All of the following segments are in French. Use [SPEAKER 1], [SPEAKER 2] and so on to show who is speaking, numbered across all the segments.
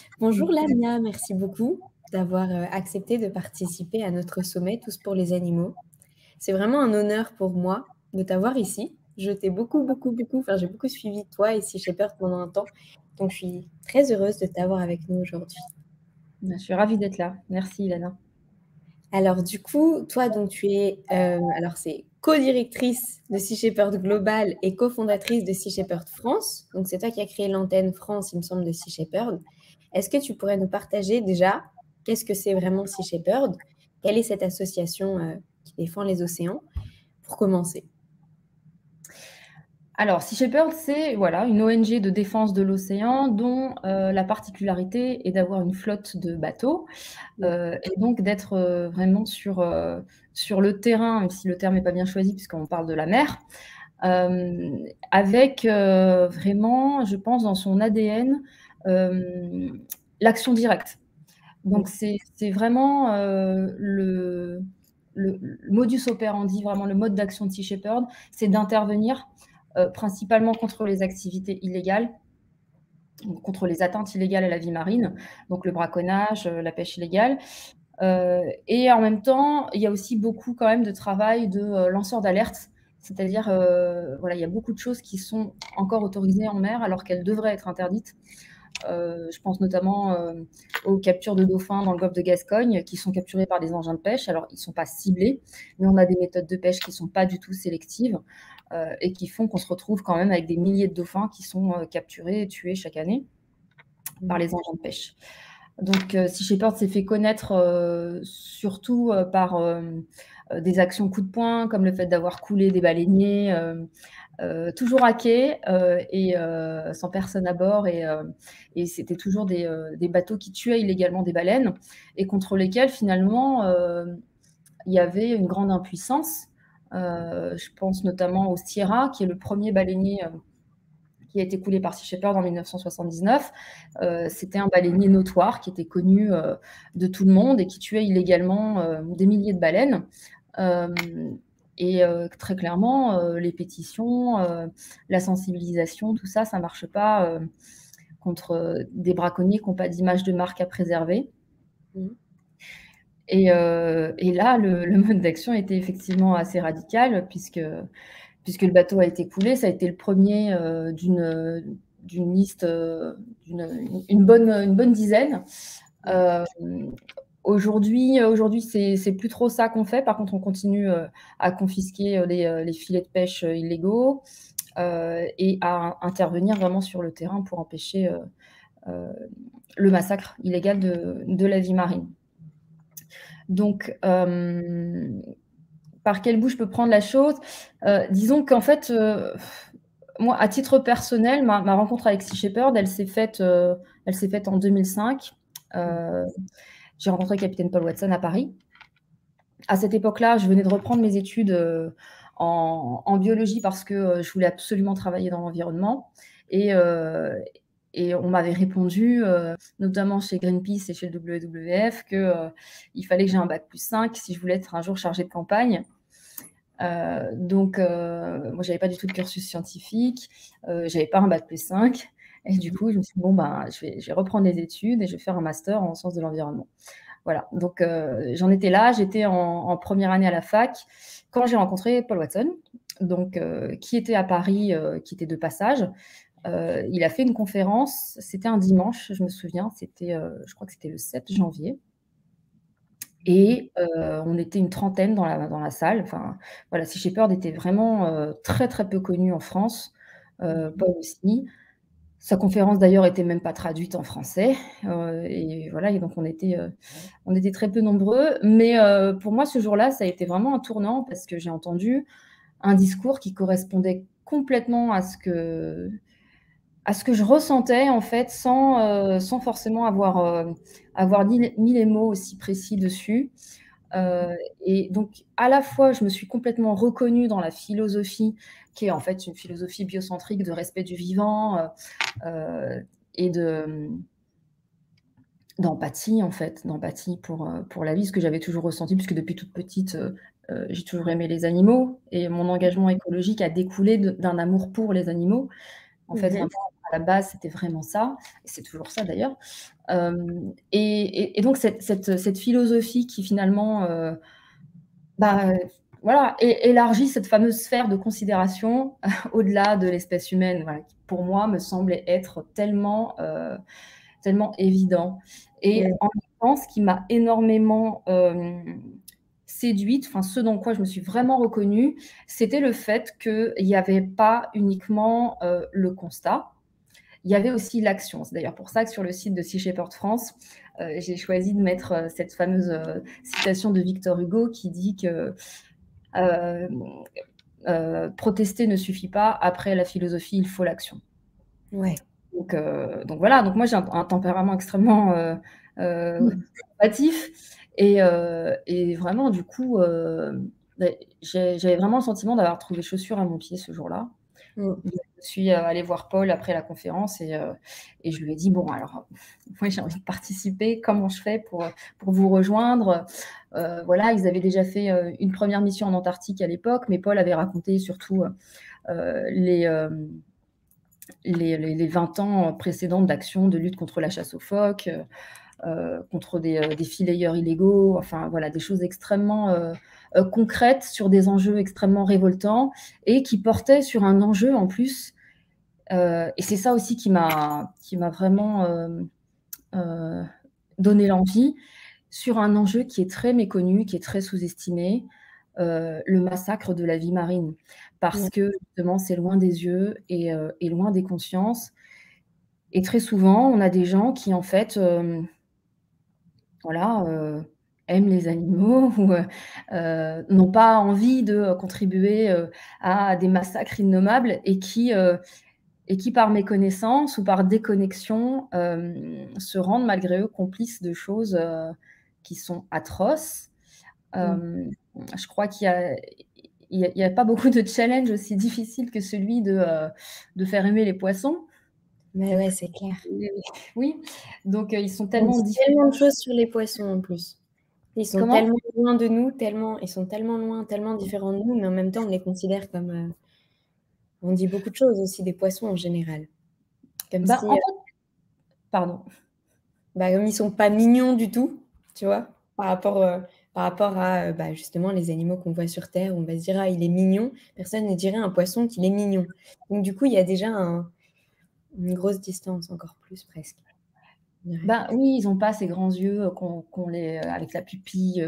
[SPEAKER 1] Bonjour Lamia, merci beaucoup d'avoir accepté de participer à notre sommet Tous pour les animaux. C'est vraiment un honneur pour moi de t'avoir ici. Je t'ai enfin j'ai beaucoup suivi toi et Sea Shepherd pendant un temps, donc je suis très heureuse de t'avoir avec nous aujourd'hui.
[SPEAKER 2] Je suis ravie d'être là. Merci, Ilana.
[SPEAKER 1] Alors du coup, toi donc tu es alors c'est co-directrice de Sea Shepherd Global et cofondatrice de Sea Shepherd France. Donc c'est toi qui as créé l'antenne France, il me semble, de Sea Shepherd. Est-ce que tu pourrais nous partager déjà qu'est-ce que c'est vraiment Sea Shepherd? Quelle est cette association qui défend les océans? Pour commencer.
[SPEAKER 2] Alors, Sea Shepherd, c'est voilà, une ONG de défense de l'océan dont la particularité est d'avoir une flotte de bateaux et donc d'être vraiment sur le terrain, même si le terme n'est pas bien choisi puisqu'on parle de la mer, avec vraiment, je pense, dans son ADN, l'action directe. Donc, c'est vraiment le modus operandi, vraiment le mode d'action de Sea Shepherd, c'est d'intervenir principalement contre les activités illégales, contre les atteintes illégales à la vie marine, donc le braconnage, la pêche illégale. Et en même temps, il y a aussi beaucoup quand même de travail de lanceurs d'alerte, c'est-à-dire, voilà, il y a beaucoup de choses qui sont encore autorisées en mer alors qu'elles devraient être interdites. Je pense notamment aux captures de dauphins dans le golfe de Gascogne qui sont capturés par des engins de pêche. Alors, ils ne sont pas ciblés, mais on a des méthodes de pêche qui ne sont pas du tout sélectives et qui font qu'on se retrouve quand même avec des milliers de dauphins qui sont capturés et tués chaque année par les engins de pêche. Donc, Sea Shepherd s'est fait connaître surtout par des actions coup de poing, comme le fait d'avoir coulé des baleiniers, toujours à quai et sans personne à bord. Et c'était toujours des bateaux qui tuaient illégalement des baleines et contre lesquels, finalement, il y avait une grande impuissance. Je pense notamment au Sierra, qui est le premier baleinier qui a été coulé par Sea Shepherd en 1979. C'était un baleinier notoire qui était connu de tout le monde et qui tuait illégalement des milliers de baleines. Et très clairement, les pétitions, la sensibilisation, tout ça, ça ne marche pas contre des braconniers qui n'ont pas d'image de marque à préserver. Et là, le mode d'action était effectivement assez radical puisque le bateau a été coulé. Ça a été le premier d'une liste, une bonne dizaine. Aujourd'hui, c'est plus trop ça qu'on fait. Par contre, on continue à confisquer les filets de pêche illégaux et à intervenir vraiment sur le terrain pour empêcher le massacre illégal de la vie marine. Donc, par quel bout je peux prendre la chose? Disons qu'en fait, moi, à titre personnel, ma rencontre avec Sea Shepherd, elle s'est faite en 2005. J'ai rencontré le capitaine Paul Watson à Paris. À cette époque-là, je venais de reprendre mes études en biologie parce que je voulais absolument travailler dans l'environnement. Et on m'avait répondu, notamment chez Greenpeace et chez le WWF, qu'il fallait que j'ai un bac+5 si je voulais être un jour chargée de campagne. Donc, moi, j'avais pas du tout de cursus scientifique, j'avais pas un bac+5. Et du coup, je me suis dit, bon, je vais reprendre les études et je vais faire un master en sciences de l'environnement. Voilà, donc j'en étais là, j'étais en première année à la fac quand j'ai rencontré Paul Watson, donc, qui était à Paris, qui était de passage. Il a fait une conférence, c'était un dimanche, je me souviens, je crois que c'était le 7 janvier. Et on était une trentaine dans la salle. Enfin, voilà, Sea Shepherd était vraiment très, très peu connu en France, Paul aussi. Sa conférence d'ailleurs était même pas traduite en français et voilà, et donc on était très peu nombreux. Mais pour moi, ce jour-là, ça a été vraiment un tournant parce que j'ai entendu un discours qui correspondait complètement à ce que je ressentais en fait, sans forcément avoir mis les mots aussi précis dessus. Et donc à la fois, je me suis complètement reconnue dans la philosophie qui est en fait une philosophie biocentrique de respect du vivant, et d'empathie en fait, d'empathie pour la vie, ce que j'avais toujours ressenti puisque depuis toute petite, j'ai toujours aimé les animaux et mon engagement écologique a découlé d'un amour pour les animaux. En fait, vraiment À la base, c'était vraiment ça, et c'est toujours ça d'ailleurs. Et donc cette philosophie qui finalement, bah, voilà, élargit cette fameuse sphère de considération au-delà de l'espèce humaine, voilà, qui pour moi me semblait être tellement, tellement évident. Et
[SPEAKER 1] Ouais.
[SPEAKER 2] en même temps, ce qui m'a énormément séduite, enfin ce dans quoi je me suis vraiment reconnue, c'était le fait qu'il n'y avait pas uniquement le constat, il y avait aussi l'action. C'est d'ailleurs pour ça que sur le site de Sea Shepherd France, j'ai choisi de mettre cette fameuse citation de Victor Hugo qui dit que protester ne suffit pas, après la philosophie, il faut l'action.
[SPEAKER 1] Ouais.
[SPEAKER 2] Donc voilà, donc moi j'ai un tempérament extrêmement combatif, et vraiment du coup, j'avais vraiment le sentiment d'avoir trouvé chaussure à mon pied ce jour-là.
[SPEAKER 1] Mm.
[SPEAKER 2] Je suis allée voir Paul après la conférence, et je lui ai dit: «Bon alors, moi j'ai envie de participer, comment je fais pour vous rejoindre?» Voilà, ils avaient déjà fait une première mission en Antarctique à l'époque, mais Paul avait raconté surtout les 20 ans précédents d'action de lutte contre la chasse aux phoques, contre des fileyeurs illégaux, enfin voilà, des choses extrêmement concrètes sur des enjeux extrêmement révoltants, et qui portaient sur un enjeu en plus, et c'est ça aussi qui m'a vraiment donné l'envie, sur un enjeu qui est très méconnu, qui est très sous-estimé, le massacre de la vie marine. Parce
[SPEAKER 1] Ouais.
[SPEAKER 2] que justement, c'est loin des yeux, et loin des consciences. Et très souvent, on a des gens qui en fait, voilà, aiment les animaux ou n'ont pas envie de contribuer à des massacres innommables, et qui par méconnaissance ou par déconnexion, se rendent malgré eux complices de choses qui sont atroces.
[SPEAKER 1] Mm.
[SPEAKER 2] Je crois qu'il y a pas beaucoup de challenges aussi difficiles que celui de faire aimer les poissons.
[SPEAKER 1] Mais ouais, c'est clair.
[SPEAKER 2] Oui, donc ils sont
[SPEAKER 1] On
[SPEAKER 2] tellement
[SPEAKER 1] dit tellement
[SPEAKER 2] différents.
[SPEAKER 1] de choses sur les poissons en plus. Ils sont
[SPEAKER 2] Comment?
[SPEAKER 1] tellement loin de nous, ils sont tellement loin, tellement différents de nous, mais en même temps, on les considère comme. On dit beaucoup de choses aussi des poissons en général. Comme
[SPEAKER 2] Bah,
[SPEAKER 1] si,
[SPEAKER 2] en fait, pardon.
[SPEAKER 1] bah, comme ils sont pas mignons du tout, tu vois, par rapport à bah, justement les animaux qu'on voit sur Terre, où on va se dire ah il est mignon. Personne ne dirait à un poisson qu'il est mignon. Donc du coup, il y a déjà une grosse distance, encore plus presque. Ouais.
[SPEAKER 2] Ben oui, ils ont pas ces grands yeux, qu'on les avec la pupille,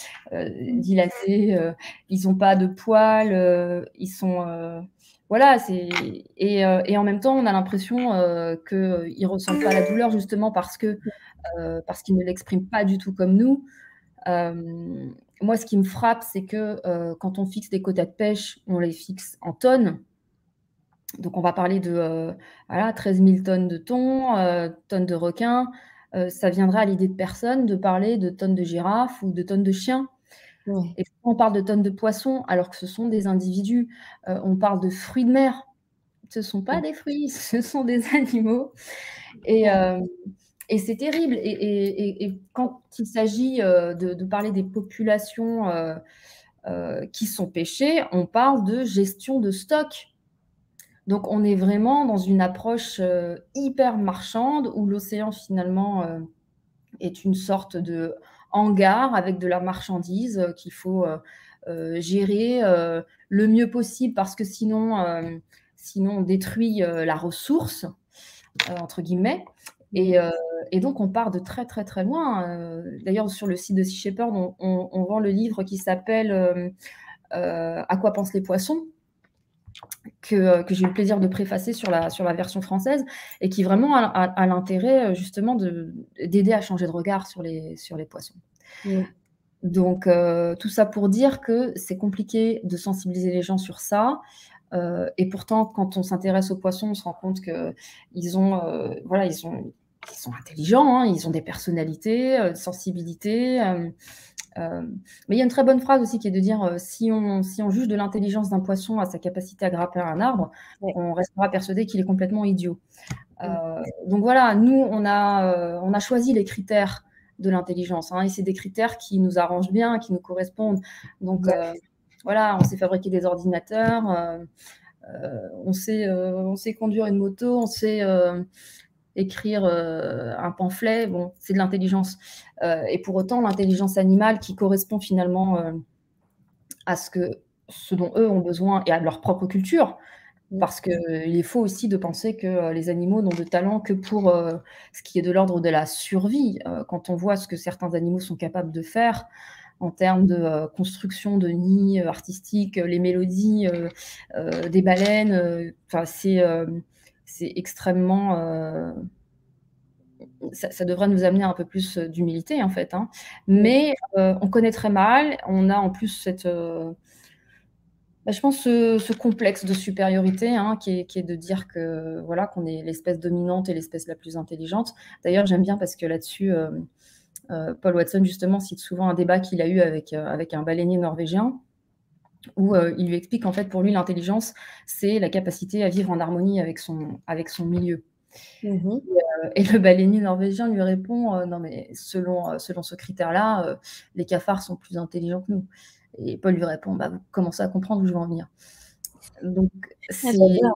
[SPEAKER 2] dilatée, ils ont pas de poils, ils sont, voilà, et en même temps, on a l'impression, qu'ils ressentent pas la douleur justement parce qu'ils ne l'expriment pas du tout comme nous. Moi, ce qui me frappe, c'est que, quand on fixe des quotas de pêche, on les fixe en tonnes. Donc on va parler de, voilà, 13 000 tonnes de thon, tonnes de requins. Ça viendrait à l'idée de personne de parler de tonnes de girafes ou de tonnes de chiens.
[SPEAKER 1] Ouais.
[SPEAKER 2] Et on parle de tonnes de poissons alors que ce sont des individus. On parle de fruits de mer. Ce ne sont pas des fruits, ce sont des animaux. Et,
[SPEAKER 1] Ouais.
[SPEAKER 2] et c'est terrible. Et quand il s'agit de parler des populations qui sont pêchées, on parle de gestion de stock. Donc on est vraiment dans une approche hyper marchande, où l'océan finalement est une sorte de hangar avec de la marchandise qu'il faut gérer le mieux possible, parce que sinon on détruit la ressource, entre guillemets. Et donc on part de très très très loin. D'ailleurs, sur le site de Sea Shepherd, on vend le livre qui s'appelle À quoi pensent les poissons, que j'ai eu le plaisir de préfacer sur la version française, et qui vraiment a l'intérêt justement d'aider à changer de regard sur les poissons.
[SPEAKER 1] Mm.
[SPEAKER 2] Donc tout ça pour dire que c'est compliqué de sensibiliser les gens sur ça, et pourtant quand on s'intéresse aux poissons, on se rend compte qu'ils ont, voilà, ils sont intelligents, hein, ils ont des personnalités, sensibilités, mais il y a une très bonne phrase aussi qui est de dire si on juge de l'intelligence d'un poisson à sa capacité à grimper à un arbre,
[SPEAKER 1] Ouais.
[SPEAKER 2] on restera persuadé qu'il est complètement idiot.
[SPEAKER 1] Mm.
[SPEAKER 2] Donc voilà, nous, on a choisi les critères de l'intelligence, hein, et c'est des critères qui nous arrangent bien, qui nous correspondent. Donc
[SPEAKER 1] Ouais.
[SPEAKER 2] voilà, on s'est fabriqué des ordinateurs, on sait conduire une moto, on sait écrire un pamphlet, bon, c'est de l'intelligence. Et pour autant, l'intelligence animale qui correspond finalement à ce dont eux ont besoin et à leur propre culture, parce qu'il est faux aussi de penser que les animaux n'ont de talent que pour ce qui est de l'ordre de la survie. Quand on voit ce que certains animaux sont capables de faire en termes de construction de nids artistiques, les mélodies des baleines, c'est extrêmement... ça devrait nous amener un peu plus d'humilité, en fait. Hein. Mais on connaît très mal, on a en plus cette... je pense ce complexe de supériorité hein, qui est de dire que voilà qu'on est l'espèce dominante et l'espèce la plus intelligente. D'ailleurs, j'aime bien parce que là-dessus, Paul Watson justement cite souvent un débat qu'il a eu avec un baleinier norvégien où il lui explique qu'en fait pour lui l'intelligence c'est la capacité à vivre en harmonie avec son milieu. Et le baleinier norvégien lui répond non mais selon ce critère-là, les cafards sont plus intelligents que nous. Et Paul lui répond vous commencez à comprendre où je veux en venir. Donc c'est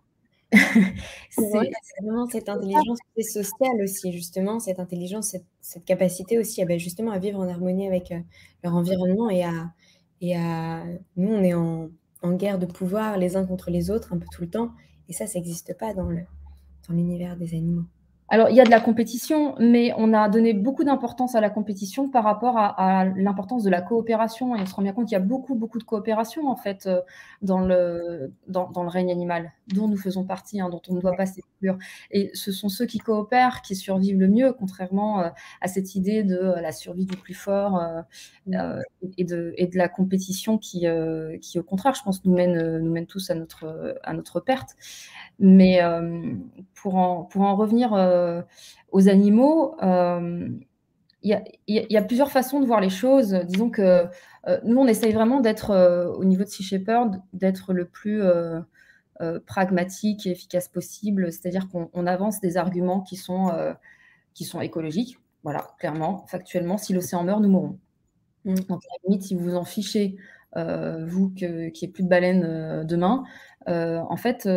[SPEAKER 1] vraiment cette intelligence sociale aussi, justement, cette intelligence, cette capacité aussi justement à vivre en harmonie avec leur environnement et à nous, on est en guerre de pouvoir les uns contre les autres un peu tout le temps, et ça n'existe pas dans l'univers des animaux.
[SPEAKER 2] Alors, il y a de la compétition, mais on a donné beaucoup d'importance à la compétition par rapport à l'importance de la coopération. Et on se rend bien compte qu'il y a beaucoup de coopération, en fait, dans le règne animal, dont nous faisons partie, hein, dont on ne doit pas s'exclure. Et ce sont ceux qui coopèrent qui survivent le mieux, contrairement à cette idée de la survie du plus fort et de la compétition qui, au contraire, je pense, nous mène tous à notre perte. Mais pour en revenir aux animaux, il y a plusieurs façons de voir les choses. Disons que nous, on essaye vraiment d'être, au niveau de Sea Shepherd, d'être le plus pragmatique et efficace possible. C'est-à-dire qu'on avance des arguments qui sont écologiques. Voilà, clairement, factuellement, si l'océan meurt, nous mourrons. Donc, à la limite, si vous en fichez, vous, qu'il n'y ait plus de baleines demain, en fait...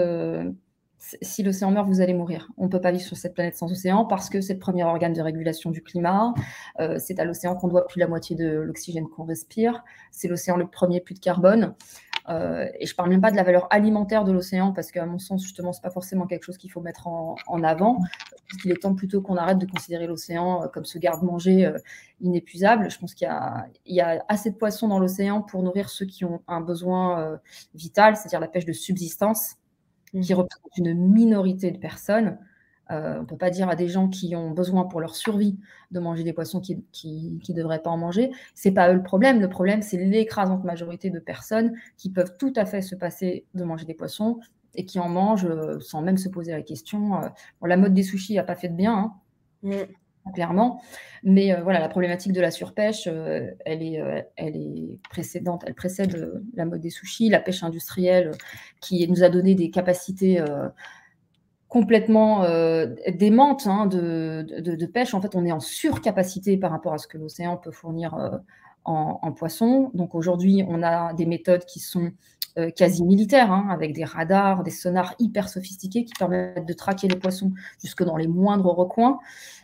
[SPEAKER 2] si l'océan meurt, vous allez mourir. On ne peut pas vivre sur cette planète sans océan parce que c'est le premier organe de régulation du climat. C'est à l'océan qu'on doit plus de la moitié de l'oxygène qu'on respire. C'est l'océan le premier puits de carbone. Et je ne parle même pas de la valeur alimentaire de l'océan parce qu'à mon sens, justement, ce n'est pas forcément quelque chose qu'il faut mettre en avant. Je pense qu'il est temps plutôt qu'on arrête de considérer l'océan comme ce garde-manger inépuisable. Je pense qu'il y a assez de poissons dans l'océan pour nourrir ceux qui ont un besoin vital, c'est-à-dire la pêche de subsistance, qui représente une minorité de personnes. On ne peut pas dire à des gens qui ont besoin pour leur survie de manger des poissons qui ne devraient pas en manger. Ce n'est pas eux le problème. Le problème, c'est l'écrasante majorité de personnes qui peuvent tout à fait se passer de manger des poissons et qui en mangent sans même se poser la question. La mode des sushis n'a pas fait de bien, hein, clairement. Mais voilà, la problématique de la surpêche, elle est précédente. Elle précède la mode des sushis, la pêche industrielle qui nous a donné des capacités complètement démentes hein, de pêche. En fait, on est en surcapacité par rapport à ce que l'océan peut fournir en poissons. Donc aujourd'hui, on a des méthodes qui sont quasi militaires, hein, avec des radars, des sonars hyper sophistiqués qui permettent de traquer les poissons jusque dans les moindres recoins.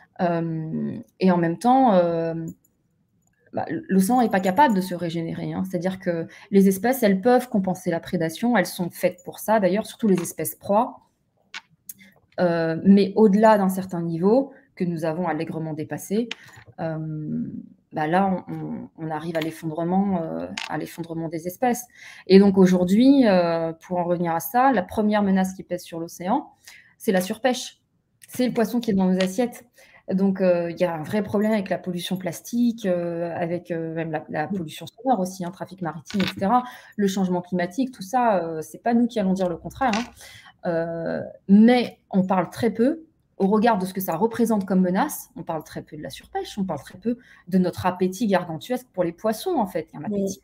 [SPEAKER 2] Et en même temps, l'océan n'est pas capable de se régénérer. Hein. C'est-à-dire que les espèces, elles peuvent compenser la prédation. Elles sont faites pour ça, d'ailleurs, surtout les espèces proies. Mais au-delà d'un certain niveau que nous avons allègrement dépassé, là, on arrive à l'effondrement des espèces. Et donc aujourd'hui, pour en revenir à ça, la première menace qui pèse sur l'océan, c'est la surpêche. C'est le poisson qui est dans nos assiettes. Donc, il y a un vrai problème avec la pollution plastique, avec même la pollution sonore aussi, hein, trafic maritime, etc. Le changement climatique, tout ça, c'est pas nous qui allons dire le contraire. Hein. Mais on parle très peu, au regard de ce que ça représente comme menace, on parle très peu de la surpêche, on parle très peu de notre appétit gargantuesque pour les poissons, en fait. Il y a un appétit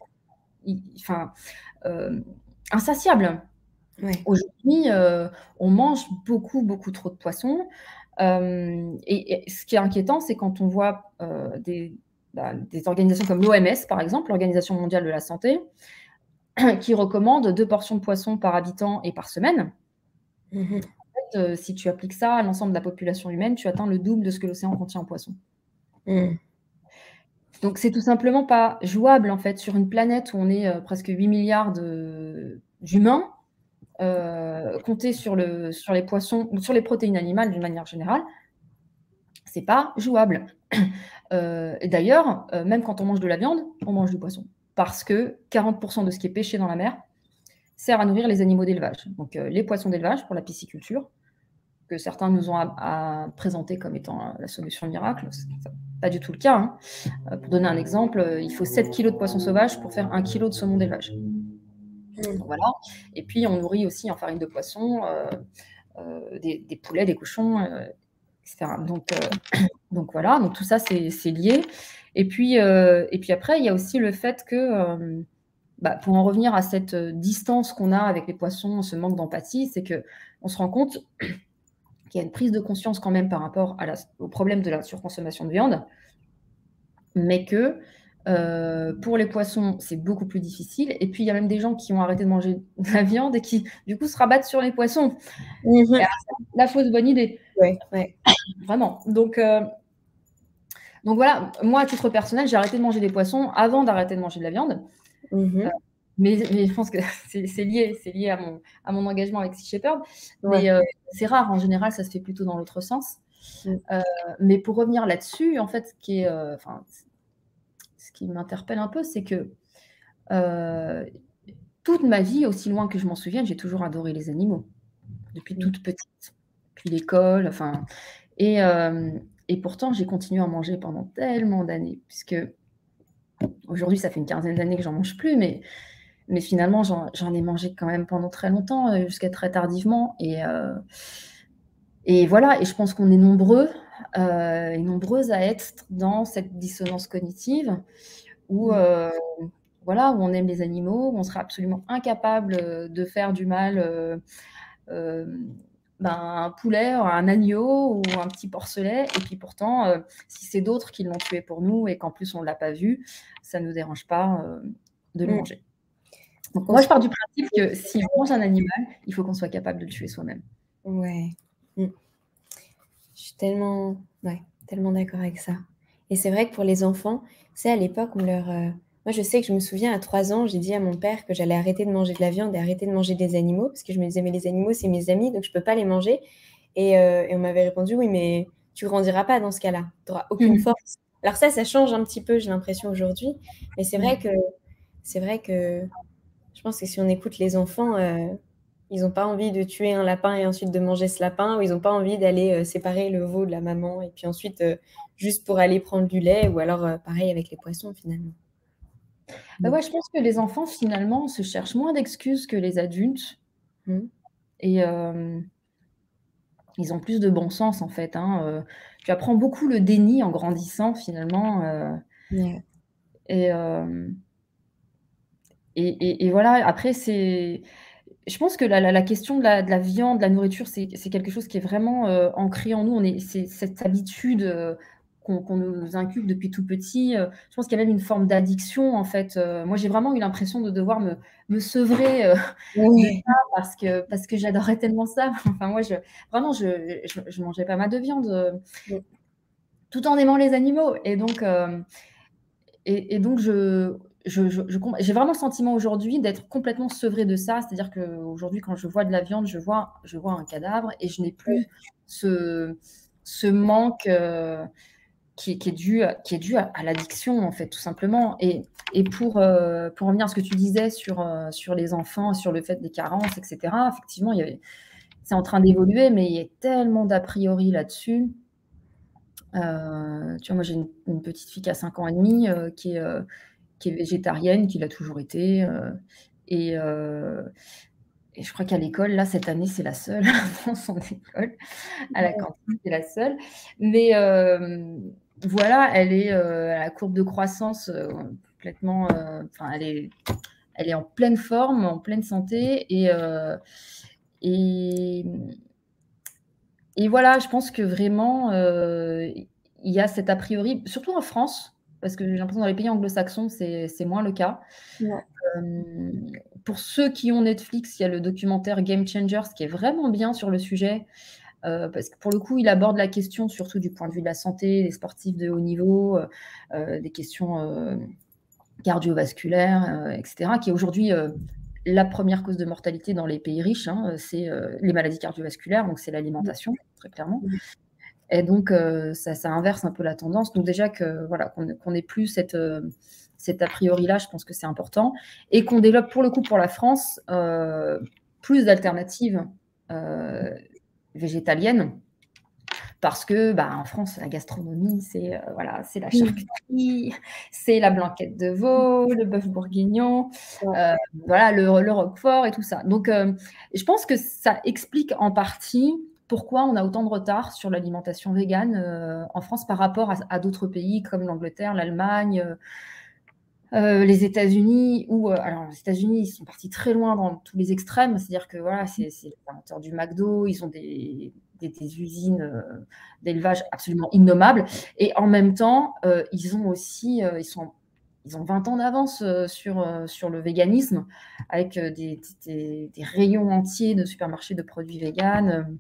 [SPEAKER 2] insatiable. Ouais. Aujourd'hui, on mange beaucoup trop de poissons. Et ce qui est inquiétant, c'est quand on voit des organisations comme l'OMS, par exemple, l'Organisation mondiale de la santé, qui recommande 2 portions de poisson par habitant et par semaine.
[SPEAKER 1] Mhm.
[SPEAKER 2] En fait, si tu appliques ça à l'ensemble de la population humaine, tu atteins le double de ce que l'océan contient en poissons.
[SPEAKER 1] Mhm.
[SPEAKER 2] Donc, c'est tout simplement pas jouable, en fait, sur une planète où on est presque 8 milliards d'humains, compter sur les poissons ou sur les protéines animales d'une manière générale, c'est pas jouable. Et d'ailleurs, même quand on mange de la viande, on mange du poisson. Parce que 40% de ce qui est pêché dans la mer sert à nourrir les animaux d'élevage. Donc, les poissons d'élevage pour la pisciculture, que certains nous ont présenté comme étant la solution miracle. C'est pas du tout le cas. Hein. Pour donner un exemple, il faut 7 kg de poissons sauvages pour faire 1 kg de saumon d'élevage. Donc, voilà. Et puis, on nourrit aussi en farine de poisson des poulets, des cochons, etc. Donc voilà, donc tout ça, c'est lié. Et puis après, il y a aussi le fait que, pour en revenir à cette distance qu'on a avec les poissons, ce manque d'empathie, c'est qu'on se rend compte qu'il y a une prise de conscience quand même par rapport au problème de la surconsommation de viande, mais que pour les poissons, c'est beaucoup plus difficile. Et puis, il y a même des gens qui ont arrêté de manger de la viande et qui, du coup, se rabattent sur les poissons.
[SPEAKER 1] Mhm.
[SPEAKER 2] La fausse bonne idée.
[SPEAKER 1] Ouais, ouais.
[SPEAKER 2] Vraiment. Donc voilà, moi, à titre personnel, j'ai arrêté de manger des poissons avant d'arrêter de manger de la viande.
[SPEAKER 1] Mhm.
[SPEAKER 2] Mais je pense que c'est lié à mon engagement avec Sea Shepherd.
[SPEAKER 1] Ouais.
[SPEAKER 2] Mais c'est rare, en général, ça se fait plutôt dans l'autre sens. Mais pour revenir là-dessus, en fait, ce qui m'interpelle un peu, c'est que toute ma vie, aussi loin que je m'en souvienne, j'ai toujours adoré les animaux. Depuis toute petite. Puis l'école, enfin... Et pourtant, j'ai continué à en manger pendant tellement d'années, puisque aujourd'hui, ça fait une quinzaine d'années que j'en mange plus, mais finalement, j'en ai mangé quand même pendant très longtemps, jusqu'à très tardivement. Et voilà, et je pense qu'on est nombreux et nombreuses à être dans cette dissonance cognitive où, voilà, où on aime les animaux, où on serait absolument incapable de faire du mal un poulet, un agneau ou un petit porcelet. Et puis pourtant, si c'est d'autres qui l'ont tué pour nous et qu'en plus on ne l'a pas vu, ça ne nous dérange pas de le manger. Donc moi, je pars du principe que si on mange un animal, il faut qu'on soit capable de le tuer soi-même.
[SPEAKER 1] Ouais. Je suis tellement d'accord avec ça. Et c'est vrai que pour les enfants, tu sais, à l'époque, moi, je sais que je me souviens, à 3 ans, j'ai dit à mon père que j'allais arrêter de manger de la viande et arrêter de manger des animaux, parce que je me disais, mais les animaux, c'est mes amis, donc je peux pas les manger. Et on m'avait répondu, oui, mais tu grandiras pas dans ce cas-là. Tu n'auras aucune force. Alors ça change un petit peu, j'ai l'impression, aujourd'hui. Mais c'est vrai que je pense que si on écoute les enfants, ils n'ont pas envie de tuer un lapin et ensuite de manger ce lapin, ou ils n'ont pas envie d'aller séparer le veau de la maman, et puis ensuite, juste pour aller prendre du lait, ou alors pareil avec les poissons, finalement.
[SPEAKER 2] Ouais, je pense que les enfants, finalement, se cherchent moins d'excuses que les adultes. Et ils ont plus de bon sens, en fait. Hein. Tu apprends beaucoup le déni en grandissant, finalement. Et voilà, après, je pense que la question de la viande, de la nourriture, c'est quelque chose qui est vraiment ancré en nous. C'est cette habitude qu'on nous inculque depuis tout petit. Je pense qu'il y a même une forme d'addiction, en fait. Moi, j'ai vraiment eu l'impression de devoir me sevrer de ça parce que j'adorais tellement ça. Enfin, moi, vraiment, je mangeais pas mal de viande tout en aimant les animaux. Et donc j'ai vraiment le sentiment aujourd'hui d'être complètement sevrée de ça. C'est-à-dire qu'aujourd'hui, quand je vois de la viande, je vois un cadavre et je n'ai plus ce manque qui est dû à l'addiction, en fait, tout simplement. Et pour revenir à ce que tu disais sur les enfants, sur le fait des carences, etc., effectivement, c'est en train d'évoluer, mais il y a tellement d'a priori là-dessus. Tu vois, moi, j'ai une petite fille qui a 5 ans et demi, qui est végétarienne, qui l'a toujours été. Et je crois qu'à l'école, là, cette année, c'est la seule dans son école. À la cantine, c'est la seule. Mais voilà, elle est à la courbe de croissance complètement. Enfin, elle est en pleine forme, en pleine santé. Et voilà, je pense que vraiment, il y a cet a priori, surtout en France, parce que j'ai l'impression que dans les pays anglo-saxons, c'est moins le cas. Pour ceux qui ont Netflix, il y a le documentaire Game Changers qui est vraiment bien sur le sujet, parce que pour le coup, il aborde la question surtout du point de vue de la santé, des sportifs de haut niveau, des questions cardiovasculaires, etc., qui est aujourd'hui la première cause de mortalité dans les pays riches, hein, c'est les maladies cardiovasculaires, donc c'est l'alimentation, très clairement. Et donc, ça inverse un peu la tendance. Donc déjà qu'on n'ait plus cet a priori-là, je pense que c'est important. Et qu'on développe, pour le coup, pour la France, plus d'alternatives végétaliennes. Parce que, en France, la gastronomie, c'est la charcuterie, c'est la blanquette de veau, le bœuf bourguignon, le roquefort et tout ça. Donc, je pense que ça explique en partie pourquoi on a autant de retard sur l'alimentation végane en France par rapport à d'autres pays comme l'Angleterre, l'Allemagne, les États-Unis, alors les États-Unis, ils sont partis très loin dans tous les extrêmes, c'est-à-dire que c'est les inventeurs du McDo, ils ont des usines d'élevage absolument innommables, et en même temps, ils ont aussi, ils ont 20 ans d'avance sur le véganisme, avec des rayons entiers de supermarchés de produits véganes.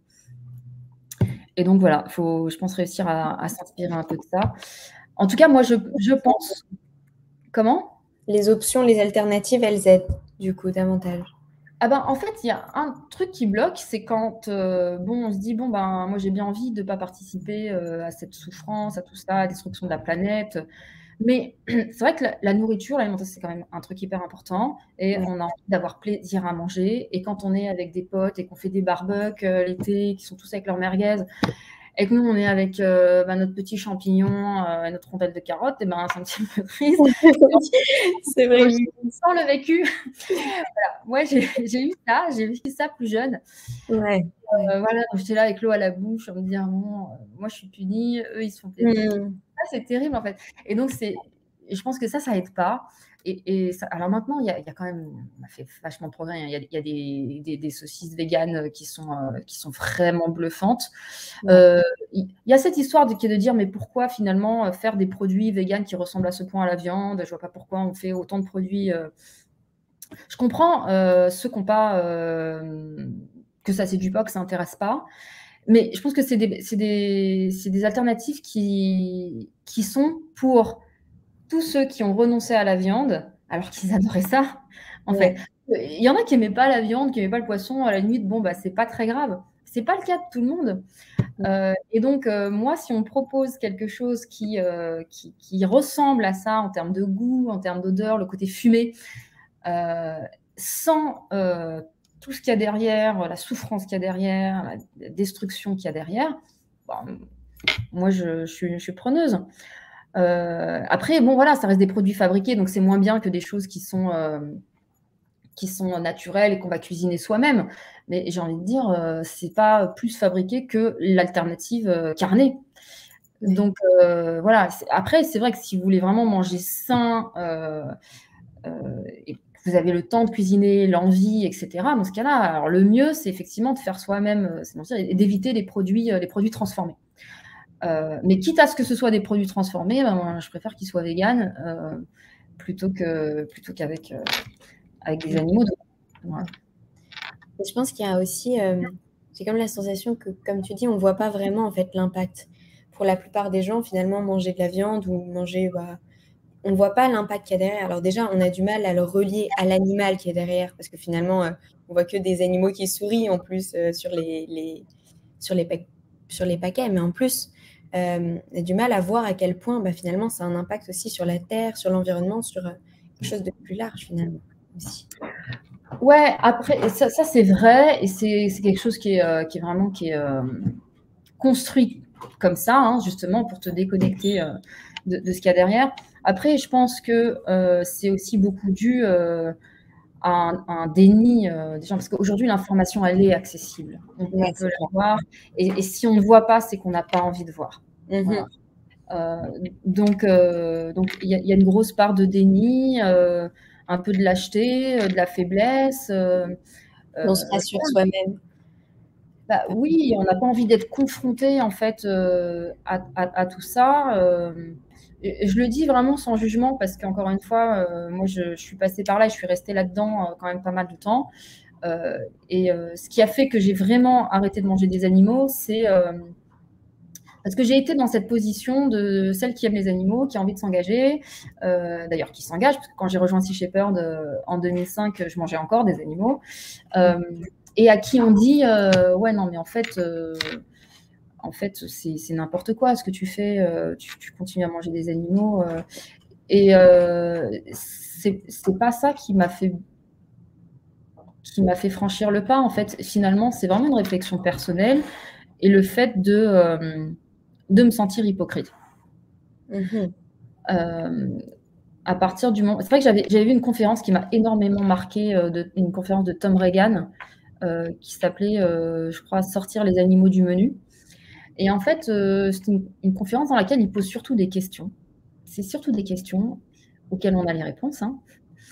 [SPEAKER 2] Et donc voilà, il faut, je pense, réussir à s'inspirer un peu de ça. En tout cas, moi, je pense... Comment ?
[SPEAKER 1] Les options, les alternatives, elles aident du coup davantage.
[SPEAKER 2] En fait, il y a un truc qui bloque, c'est quand on se dit moi j'ai bien envie de ne pas participer à cette souffrance, à tout ça, à la destruction de la planète. Mais c'est vrai que la nourriture, l'alimentation, c'est quand même un truc hyper important. Et on a envie d'avoir plaisir à manger. Et quand on est avec des potes et qu'on fait des barbecues l'été, qui sont tous avec leur merguez, et que nous, on est avec notre petit champignon et notre rondelle de carotte, et c'est un petit peu triste.
[SPEAKER 1] C'est vrai.
[SPEAKER 2] Sans le vécu. Voilà. Moi, j'ai eu ça, j'ai vécu ça plus jeune.
[SPEAKER 1] Ouais.
[SPEAKER 2] Donc j'étais là avec l'eau à la bouche, on me dit moi je suis punie, eux ils se font plaisir. C'est terrible en fait. Et donc je pense que ça aide pas. Et ça, alors maintenant, il y a quand même, on a fait vachement de progrès. Il y a des saucisses véganes qui sont vraiment bluffantes. Il y a cette histoire qui est de dire, mais pourquoi finalement faire des produits véganes qui ressemblent à ce point à la viande? Je vois pas pourquoi on fait autant de produits. Je comprends ceux qui n'ont pas, que ça séduit pas, que ça n'intéresse pas. Mais je pense que c'est des alternatives qui sont pour tous ceux qui ont renoncé à la viande, alors qu'ils adoraient ça, en fait. Il y en a qui n'aimaient pas la viande, qui n'aimaient pas le poisson, à la limite, c'est pas très grave. C'est pas le cas de tout le monde. Et donc, moi, si on propose quelque chose qui ressemble à ça en termes de goût, en termes d'odeur, le côté fumé, sans tout ce qu'il y a derrière, la souffrance qu'il y a derrière, la destruction qu'il y a derrière, moi, je suis preneuse. Après, ça reste des produits fabriqués, donc c'est moins bien que des choses qui sont naturelles et qu'on va cuisiner soi-même. Mais j'ai envie de dire, c'est pas plus fabriqué que l'alternative carnée. Donc Après, c'est vrai que si vous voulez vraiment manger sain et vous avez le temps de cuisiner, l'envie, etc. Dans ce cas-là, alors le mieux, c'est effectivement de faire soi-même, et d'éviter les produits transformés. Mais quitte à ce que ce soit des produits transformés, moi, je préfère qu'ils soient véganes plutôt qu'avec des animaux. Voilà.
[SPEAKER 1] Je pense qu'il y a aussi, j'ai comme la sensation que, comme tu dis, on ne voit pas vraiment en fait l'impact. Pour la plupart des gens, finalement, manger de la viande ou manger... on ne voit pas l'impact qu'il y a derrière. Alors déjà, on a du mal à le relier à l'animal qui est derrière, parce que finalement, on voit que des animaux qui sourient en plus sur les paquets. Mais en plus, on a du mal à voir à quel point finalement, ça a un impact aussi sur la terre, sur l'environnement, sur quelque chose de plus large finalement aussi.
[SPEAKER 2] Ouais, après, ça c'est vrai, et c'est quelque chose qui est vraiment construit comme ça, justement, pour te déconnecter de ce qu'il y a derrière. Après, je pense que c'est aussi beaucoup dû à un déni des gens, parce qu'aujourd'hui, l'information, elle est accessible. On peut la voir, et si on ne voit pas, c'est qu'on n'a pas envie de voir. Voilà. Donc, il y a une grosse part de déni, un peu de lâcheté, de la faiblesse.
[SPEAKER 1] On se rassure soi-même.
[SPEAKER 2] Oui, on n'a pas envie d'être confronté en fait à tout ça. je le dis vraiment sans jugement parce qu'encore une fois, moi, je suis passée par là et je suis restée là-dedans quand même pas mal de temps. Ce qui a fait que j'ai vraiment arrêté de manger des animaux, c'est parce que j'ai été dans cette position de celle qui aime les animaux, qui a envie de s'engager, d'ailleurs qui s'engage, parce que quand j'ai rejoint Sea Shepherd en 2005, je mangeais encore des animaux, et à qui on dit ouais, non, mais en fait, c'est n'importe quoi ce que tu fais, tu continues à manger des animaux. Et c'est pas ça qui m'a fait franchir le pas, en fait. Finalement, c'est vraiment une réflexion personnelle et le fait de me sentir hypocrite. À partir du moment... C'est vrai que j'avais vu une conférence qui m'a énormément marquée, une conférence de Tom Regan, qui s'appelait, je crois, « Sortir les animaux du menu ». Et en fait, c'est une conférence dans laquelle il pose surtout des questions. C'est surtout des questions auxquelles on a les réponses, hein,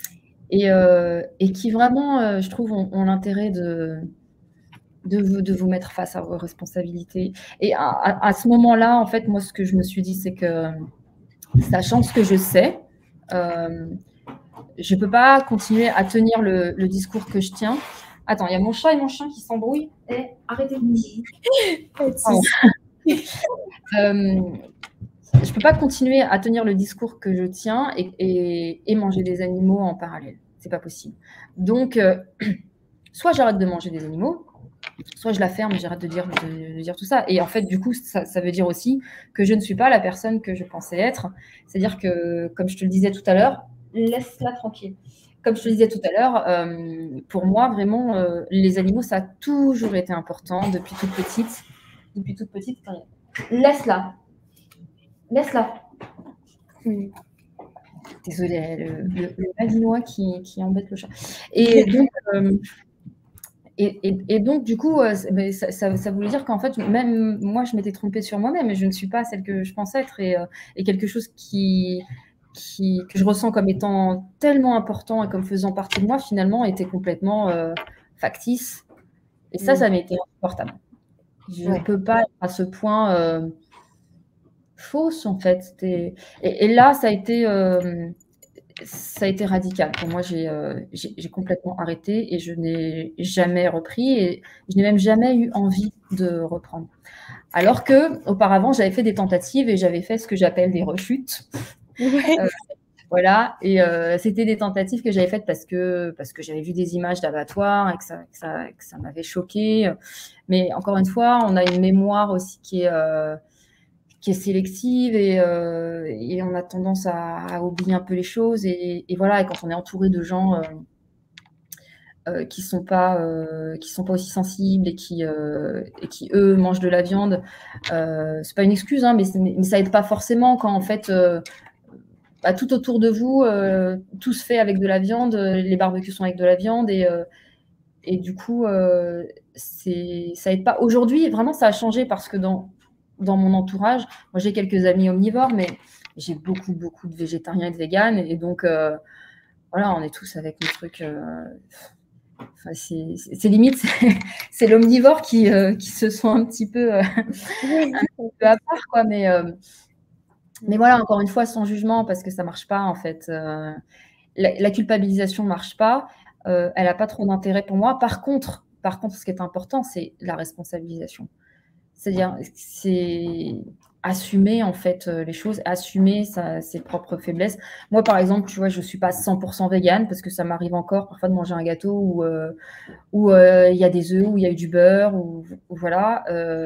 [SPEAKER 2] et qui vraiment, je trouve, ont l'intérêt de vous mettre face à vos responsabilités. Et à ce moment-là, en fait, moi, ce que je me suis dit, c'est que, sachant ce que je sais, je ne peux pas continuer à tenir le discours que je tiens. Attends, il y a mon chat et mon chien qui s'embrouillent. Arrêtez de dire. Je ne peux pas continuer à tenir le discours que je tiens et manger des animaux en parallèle. C'est pas possible. Donc, soit j'arrête de manger des animaux, soit je la ferme et j'arrête de dire tout ça. Et en fait, du coup, ça veut dire aussi que je ne suis pas la personne que je pensais être. C'est-à-dire que, comme je te le disais tout à l'heure, laisse-la tranquille. Comme je te le disais tout à l'heure, pour moi, vraiment, les animaux, ça a toujours été important depuis toute petite. Depuis toute petite, laisse-la. Laisse-la. Désolée, le malinois qui embête le chat. Et donc, du coup, ça voulait dire qu'en fait, même moi, je m'étais trompée sur moi-même et je ne suis pas celle que je pense être. Et quelque chose que je ressens comme étant tellement important et comme faisant partie de moi, finalement, était complètement factice. Et ça m'a été insupportable. Je ne peux pas être à ce point fausse, en fait. Et là, ça a été radical. Pour moi, j'ai complètement arrêté et je n'ai jamais repris et je n'ai même jamais eu envie de reprendre. Alors que auparavant, j'avais fait des tentatives et j'avais fait ce que j'appelle des rechutes. Voilà, et c'était des tentatives que j'avais faites parce que j'avais vu des images d'abattoirs et que ça m'avait choquée. Mais encore une fois, on a une mémoire aussi qui est sélective et on a tendance à oublier un peu les choses. Et voilà, et quand on est entouré de gens qui sont pas aussi sensibles et qui eux mangent de la viande, c'est pas une excuse, hein, mais ça aide pas forcément quand en fait tout autour de vous tout se fait avec de la viande, les barbecues sont avec de la viande et du coup ça aide pas. Aujourd'hui, vraiment, ça a changé parce que dans mon entourage, moi j'ai quelques amis omnivores, mais j'ai beaucoup de végétariens et de véganes, et donc voilà, on est tous avec nos trucs. C'est limite, c'est l'omnivore qui se sent un petit peu, un peu à part, quoi. Mais voilà, encore une fois, sans jugement, parce que ça marche pas, en fait. La culpabilisation marche pas. Elle n'a pas trop d'intérêt pour moi. Par contre, ce qui est important, c'est la responsabilisation. C'est-à-dire, c'est assumer, en fait, les choses, assumer ses propres faiblesses. Moi, par exemple, tu vois, je ne suis pas 100% végane parce que ça m'arrive encore parfois de manger un gâteau où il y a des œufs, où il y a eu du beurre, ou voilà.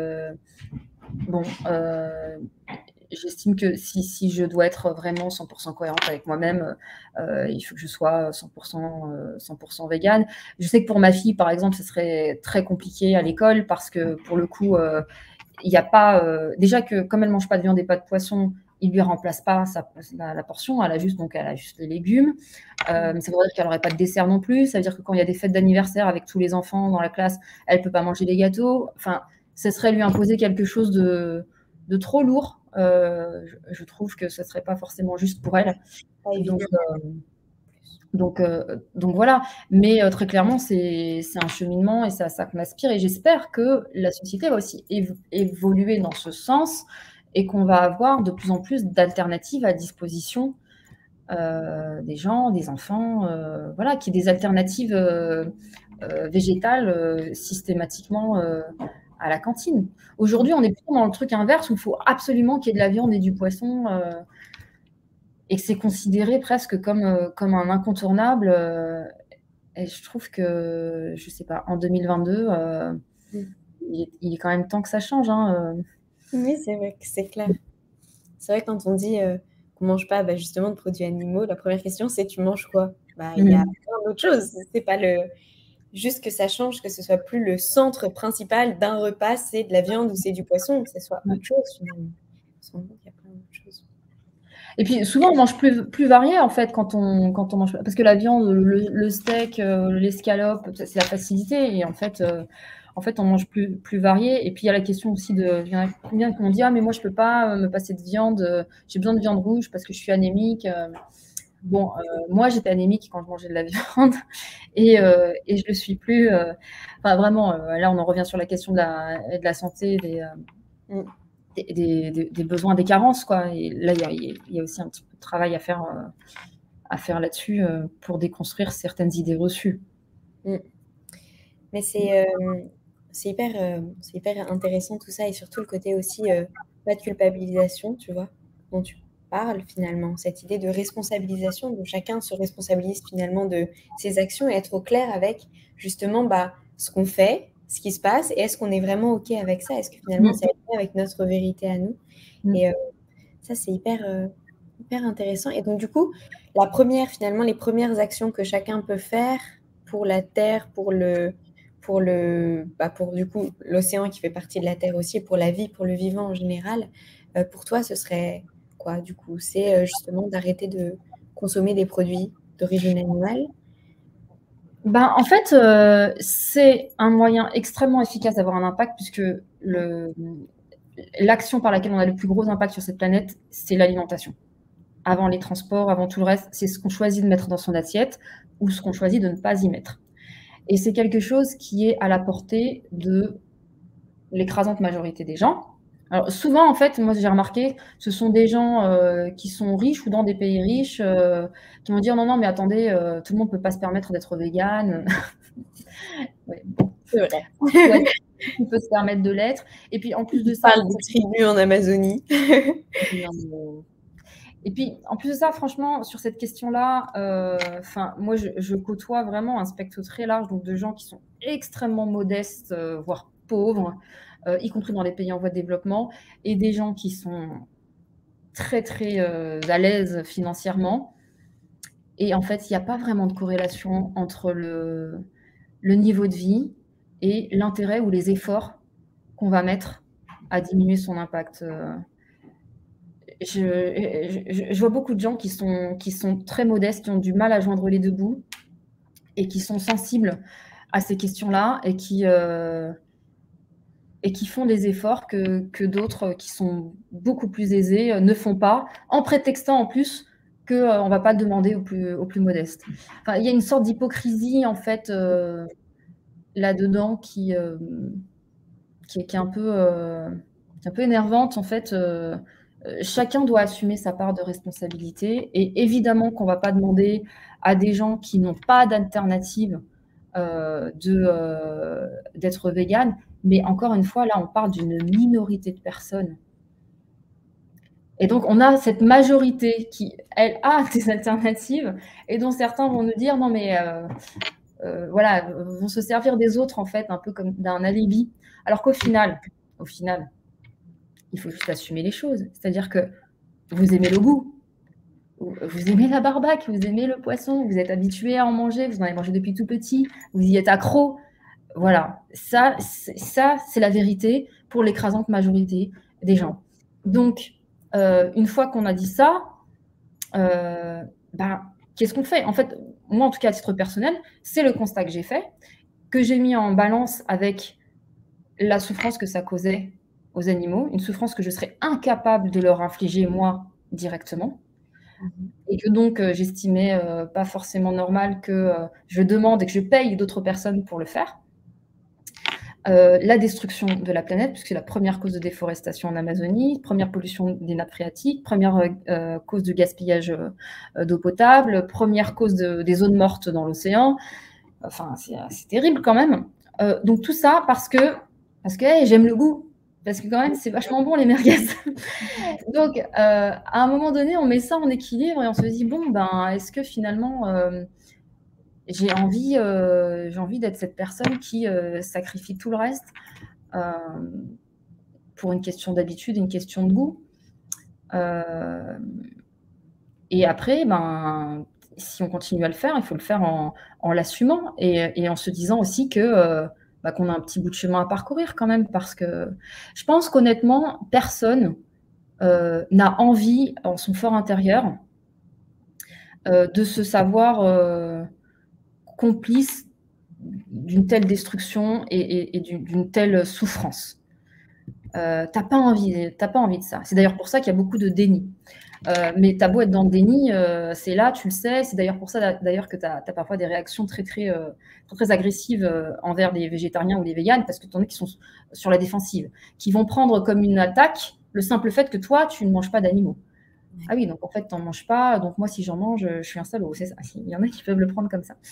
[SPEAKER 2] J'estime que si je dois être vraiment 100% cohérente avec moi-même, il faut que je sois 100% végane. Je sais que pour ma fille, par exemple, ce serait très compliqué à l'école parce que, pour le coup, il n'y a pas... déjà que, comme elle ne mange pas de viande et pas de poisson, il ne lui remplace pas la portion. Elle a juste les légumes. Ça veut dire qu'elle n'aurait pas de dessert non plus. Ça veut dire que quand il y a des fêtes d'anniversaire avec tous les enfants dans la classe, elle ne peut pas manger les gâteaux. Enfin, ce serait lui imposer quelque chose de trop lourd. Je trouve que ce ne serait pas forcément juste pour elle. Donc voilà. Mais très clairement, c'est un cheminement et ça m'inspire. Et j'espère que la société va aussi évoluer dans ce sens et qu'on va avoir de plus en plus d'alternatives à disposition des gens, des enfants, voilà, qui est des alternatives végétales systématiquement à la cantine. Aujourd'hui, on est plutôt dans le truc inverse où il faut absolument qu'il y ait de la viande et du poisson et que c'est considéré presque comme un incontournable. Et je trouve que, je sais pas, en 2022, il est quand même temps que ça change. Hein.
[SPEAKER 1] Oui, c'est vrai que c'est clair. C'est vrai que quand on dit qu'on mange pas justement de produits animaux, la première question c'est tu manges quoi? Il y a plein d'autres choses. C'est pas juste que ça change, que ce soit plus le centre principal d'un repas, c'est de la viande ou c'est du poisson, que ce soit autre chose finalement. Il y a plein d'autres choses.
[SPEAKER 2] Et puis souvent on mange plus varié en fait quand on mange, parce que la viande, le steak, l'escalope, c'est la facilité, et en fait on mange plus varié. Et puis il y a la question aussi il y en a combien qui m'ont dit mais moi je peux pas me passer de viande, j'ai besoin de viande rouge parce que je suis anémique. Bon, moi j'étais anémique quand je mangeais de la viande et je le suis plus. Enfin vraiment, là on en revient sur la question de la santé, des besoins, des carences, quoi. Et là il y a aussi un petit peu de travail à faire là-dessus pour déconstruire certaines idées reçues.
[SPEAKER 1] Mais c'est hyper intéressant tout ça, et surtout le côté aussi pas de culpabilisation, tu vois, dont tu parles finalement, cette idée de responsabilisation, où chacun se responsabilise finalement de ses actions, et être au clair avec justement ce qu'on fait, ce qui se passe, et est-ce qu'on est vraiment OK avec ça, est-ce que finalement ça va avec notre vérité à nous. Et ça c'est hyper intéressant. Et donc du coup, les premières actions que chacun peut faire pour la Terre, pour du coup l'océan qui fait partie de la Terre aussi, pour la vie, pour le vivant en général, pour toi ce serait quoi du coup? C'est justement d'arrêter de consommer des produits d'origine animale?
[SPEAKER 2] En fait, c'est un moyen extrêmement efficace d'avoir un impact, puisque l'action par laquelle on a le plus gros impact sur cette planète, c'est l'alimentation. Avant les transports, avant tout le reste, c'est ce qu'on choisit de mettre dans son assiette ou ce qu'on choisit de ne pas y mettre. Et c'est quelque chose qui est à la portée de l'écrasante majorité des gens. Alors souvent, en fait, moi j'ai remarqué, ce sont des gens qui sont riches ou dans des pays riches qui vont dire non, mais attendez, tout le monde ne peut pas se permettre d'être végane. Ouais, bon.
[SPEAKER 1] C'est vrai.
[SPEAKER 2] Ouais, on peut se permettre de l'être. Et puis en plus de ça,
[SPEAKER 1] des tribus en Amazonie.
[SPEAKER 2] Et puis en plus de ça, franchement, sur cette question-là, moi je côtoie vraiment un spectre très large, donc de gens qui sont extrêmement modestes, voire pauvres, y compris dans les pays en voie de développement, et des gens qui sont très très à l'aise financièrement. Et en fait, il n'y a pas vraiment de corrélation entre le niveau de vie et l'intérêt ou les efforts qu'on va mettre à diminuer son impact. Je vois beaucoup de gens qui sont très modestes, qui ont du mal à joindre les deux bouts et qui sont sensibles à ces questions-là et qui font des efforts que d'autres qui sont beaucoup plus aisés ne font pas, en prétextant en plus qu'on ne va pas demander aux plus modestes. Enfin, il y a une sorte d'hypocrisie en fait là-dedans qui est un peu énervante en fait. Chacun doit assumer sa part de responsabilité, et évidemment qu'on ne va pas demander à des gens qui n'ont pas d'alternative d'être véganes, mais encore une fois, là, on parle d'une minorité de personnes. Et donc, on a cette majorité qui, elle, a des alternatives, et dont certains vont nous dire, non, mais voilà, vont se servir des autres, en fait, un peu comme d'un alibi. Alors qu'au final, il faut juste assumer les choses. C'est-à-dire que vous aimez le goût, vous aimez la barbaque, vous aimez le poisson, vous êtes habitué à en manger, vous en avez mangé depuis tout petit, vous y êtes accro. Voilà, ça c'est la vérité pour l'écrasante majorité des gens. Donc, une fois qu'on a dit ça, qu'est-ce qu'on fait? En fait, moi, en tout cas, à titre personnel, c'est le constat que j'ai fait, que j'ai mis en balance avec la souffrance que ça causait aux animaux, une souffrance que je serais incapable de leur infliger, moi, directement. Et que donc, j'estimais pas forcément normal que je demande et que je paye d'autres personnes pour le faire. la destruction de la planète, puisque c'est la première cause de déforestation en Amazonie, première pollution des nappes phréatiques, première cause de gaspillage d'eau potable, première cause des zones mortes dans l'océan. Enfin, c'est terrible quand même. Donc tout ça parce que hey, j'aime le goût. Parce que quand même, c'est vachement bon les merguez. Donc, à un moment donné, on met ça en équilibre et on se dit, bon, ben, est-ce que finalement, j'ai envie d'être cette personne qui sacrifie tout le reste pour une question d'habitude, une question de goût. Et après, ben, si on continue à le faire, il faut le faire en l'assumant et en se disant aussi que qu'on a un petit bout de chemin à parcourir quand même, parce que je pense qu'honnêtement, personne n'a envie, en son fort intérieur, de se savoir complice d'une telle destruction et d'une telle souffrance. T'as pas envie de ça. C'est d'ailleurs pour ça qu'il y a beaucoup de déni. Mais t'as beau être dans le déni, c'est là, tu le sais. C'est d'ailleurs pour ça d'ailleurs que t'as parfois des réactions très agressives envers les végétariens ou les véganes, parce que t'en as qui sont sur la défensive, qui vont prendre comme une attaque le simple fait que toi, tu ne manges pas d'animaux. Ah oui, donc en fait, t'en manges pas, donc moi, si j'en mange, je suis un salaud, c'est ça. Il y en a qui peuvent le prendre comme ça.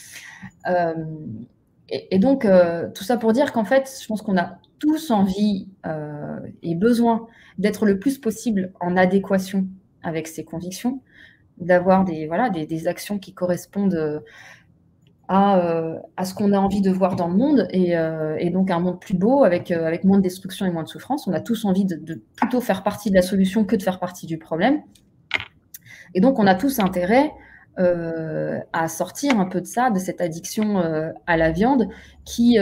[SPEAKER 2] Et donc, tout ça pour dire qu'en fait, je pense qu'on a tous envie et besoin d'être le plus possible en adéquation avec ses convictions, d'avoir des actions qui correspondent à ce qu'on a envie de voir dans le monde, et donc un monde plus beau, avec moins de destruction et moins de souffrance. On a tous envie de plutôt faire partie de la solution que de faire partie du problème. Et donc, on a tous intérêt à sortir un peu de ça, de cette addiction à la viande qui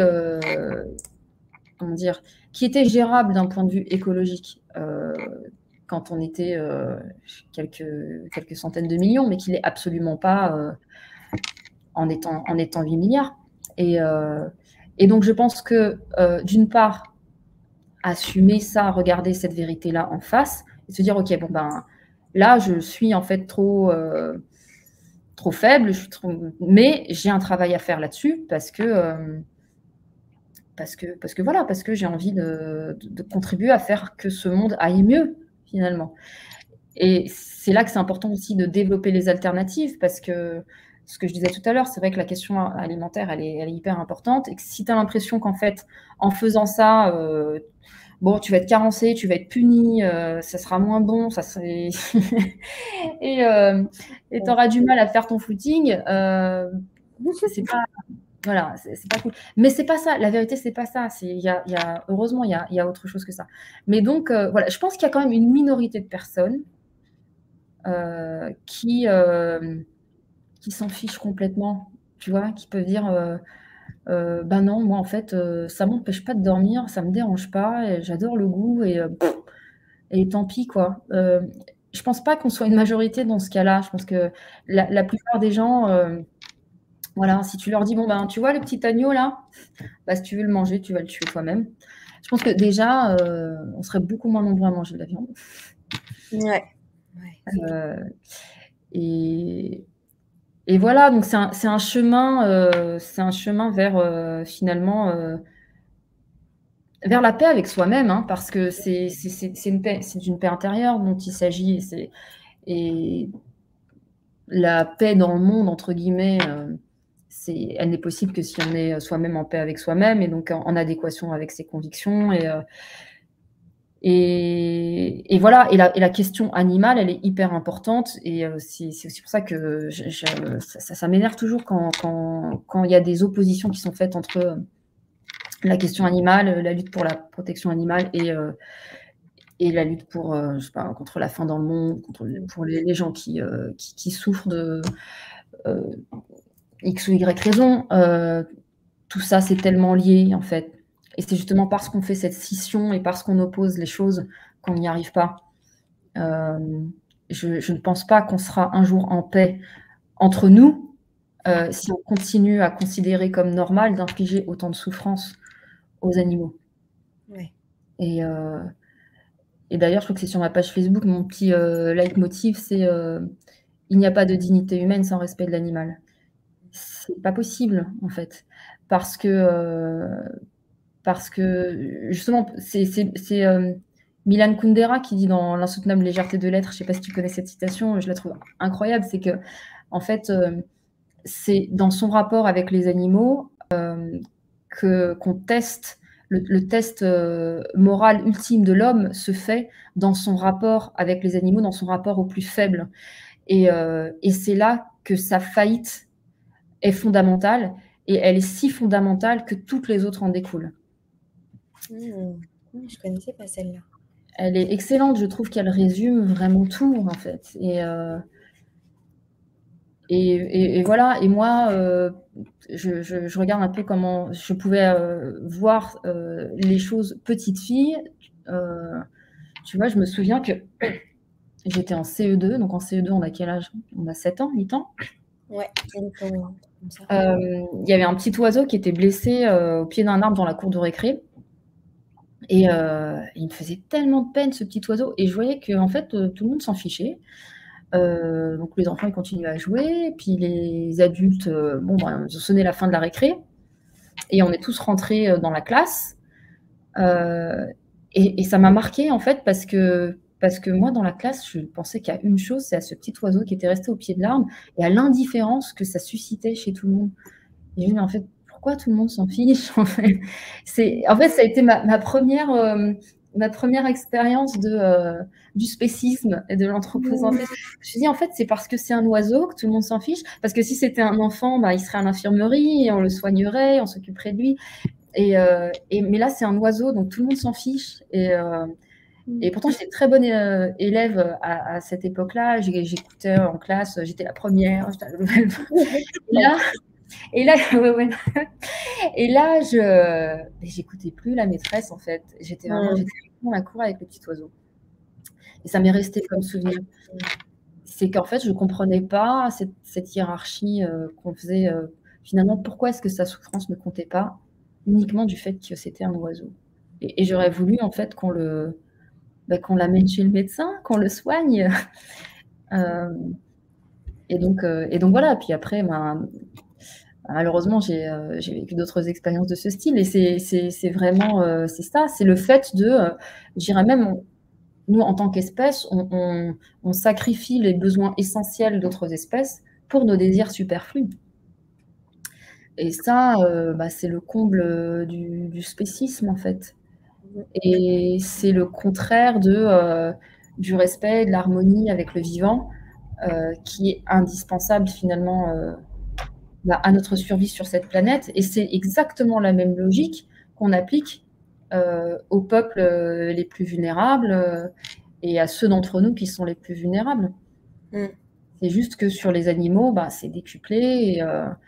[SPEAKER 2] était gérable d'un point de vue écologique quand on était quelques centaines de millions, mais qui l'est absolument pas en étant 8 milliards. Et donc, je pense que, d'une part, assumer ça, regarder cette vérité-là en face, et se dire, OK, bon, ben, là, je suis en fait trop faible, mais j'ai un travail à faire là-dessus parce que j'ai envie de contribuer à faire que ce monde aille mieux, finalement. Et c'est là que c'est important aussi de développer les alternatives, parce que ce que je disais tout à l'heure, c'est vrai que la question alimentaire, elle est hyper importante, et que si tu as l'impression qu'en fait, en faisant ça, tu vas être carencé, tu vas être puni, ça sera moins bon, ça serait... et tu auras du mal à faire ton footing, c'est pas... Voilà, c'est pas cool. Mais c'est pas ça, la vérité, c'est pas ça. Heureusement, il y a autre chose que ça. Mais donc, voilà, je pense qu'il y a quand même une minorité de personnes qui s'en fichent complètement, tu vois, qui peuvent dire ben non, moi en fait, ça m'empêche pas de dormir, ça me dérange pas, et j'adore le goût, et tant pis, quoi. Je pense pas qu'on soit une majorité dans ce cas-là. Je pense que la plupart des gens, voilà, si tu leur dis, bon, ben, tu vois le petit agneau là, bah, si tu veux le manger, tu vas le tuer toi-même. Je pense que déjà, on serait beaucoup moins nombreux à manger de la viande.
[SPEAKER 1] Ouais.
[SPEAKER 2] Et voilà, donc c'est un chemin vers finalement vers la paix avec soi-même, hein, parce que c'est une paix, c'est d'une paix intérieure dont il s'agit, et la paix dans le monde, entre guillemets, elle n'est possible que si on est soi-même en paix avec soi-même, et donc en adéquation avec ses convictions, et voilà. Et la question animale, elle est hyper importante, et c'est aussi pour ça que ça m'énerve toujours quand il y a des oppositions qui sont faites entre la question animale, la lutte pour la protection animale, et la lutte pour, je sais pas, contre la faim dans le monde, pour les gens qui souffrent de X ou Y raison. Tout ça, c'est tellement lié, en fait. Et c'est justement parce qu'on fait cette scission et parce qu'on oppose les choses qu'on n'y arrive pas. Je ne pense pas qu'on sera un jour en paix entre nous si on continue à considérer comme normal d'infliger autant de souffrance aux animaux.
[SPEAKER 1] Ouais.
[SPEAKER 2] Et d'ailleurs, je crois que c'est sur ma page Facebook, mon petit leitmotiv, c'est il n'y a pas de dignité humaine sans respect de l'animal. C'est pas possible, en fait, parce que parce que justement, c'est Milan Kundera qui dit dans L'insoutenable légèreté de l'être, je ne sais pas si tu connais cette citation, je la trouve incroyable, c'est que en fait, c'est dans son rapport avec les animaux qu'on teste le test moral ultime de l'homme se fait dans son rapport avec les animaux, dans son rapport au plus faible. Et c'est là que sa faillite est fondamentale, et elle est si fondamentale que toutes les autres en découlent.
[SPEAKER 1] Je ne connaissais pas celle-là.
[SPEAKER 2] Elle est excellente, je trouve qu'elle résume vraiment tout, en fait. Et voilà, et moi, je regarde un peu comment je pouvais voir les choses petite fille. Tu vois, je me souviens que j'étais en CE2, donc en CE2, on a quel âge? On a 7 ans, 8 ans?
[SPEAKER 1] Ouais, comme ça.
[SPEAKER 2] Il y avait un petit oiseau qui était blessé au pied d'un arbre dans la cour de récré. Et il me faisait tellement de peine, ce petit oiseau. Et je voyais que en fait, tout le monde s'en fichait. Donc les enfants, ils continuaient à jouer. Et puis les adultes, ils ont sonné la fin de la récré. Et on est tous rentrés dans la classe. Et ça m'a marqué, en fait, parce que moi, dans la classe, je pensais qu'à une chose, c'est à ce petit oiseau qui était resté au pied de l'arbre et à l'indifférence que ça suscitait chez tout le monde. Et je me dis, mais en fait, pourquoi tout le monde s'en fiche, en fait? Ça a été ma première expérience du spécisme et de l'anthropocentrisme. Je me suis dit, en fait, c'est parce que c'est un oiseau que tout le monde s'en fiche. Parce que si c'était un enfant, il serait à l'infirmerie et on le soignerait, on s'occuperait de lui. Mais là, c'est un oiseau, donc tout le monde s'en fiche. Et pourtant, j'étais très bonne élève à cette époque-là. J'écoutais en classe, j'étais la première. Et là, j'écoutais plus la maîtresse, en fait. J'étais vraiment dans la cour avec le petit oiseau. Et ça m'est resté comme souvenir. C'est qu'en fait, je ne comprenais pas cette hiérarchie qu'on faisait. Finalement, pourquoi est-ce que sa souffrance ne comptait pas uniquement du fait que c'était un oiseau? Et j'aurais voulu, en fait, qu'on l'amène chez le médecin, qu'on le soigne. Et donc voilà. Puis après, malheureusement, j'ai vécu d'autres expériences de ce style. Et c'est vraiment c'est ça, c'est le fait de, je dirais même, nous, en tant qu'espèce, on sacrifie les besoins essentiels d'autres espèces pour nos désirs superflus. Et ça, c'est le comble du spécisme, en fait. Et c'est le contraire du respect, de l'harmonie avec le vivant, qui est indispensable finalement à notre survie sur cette planète. Et c'est exactement la même logique qu'on applique aux peuples les plus vulnérables et à ceux d'entre nous qui sont les plus vulnérables. C'est juste que sur les animaux, c'est décuplé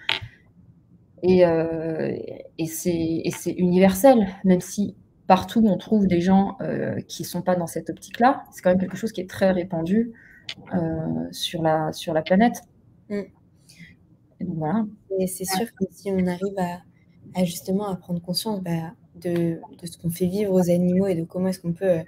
[SPEAKER 2] et c'est universel, même si partout on trouve des gens qui ne sont pas dans cette optique-là. C'est quand même quelque chose qui est très répandu sur la planète. Et donc, voilà.
[SPEAKER 1] Et c'est sûr que si on arrive à justement à prendre conscience de ce qu'on fait vivre aux animaux et de comment est-ce qu'on peut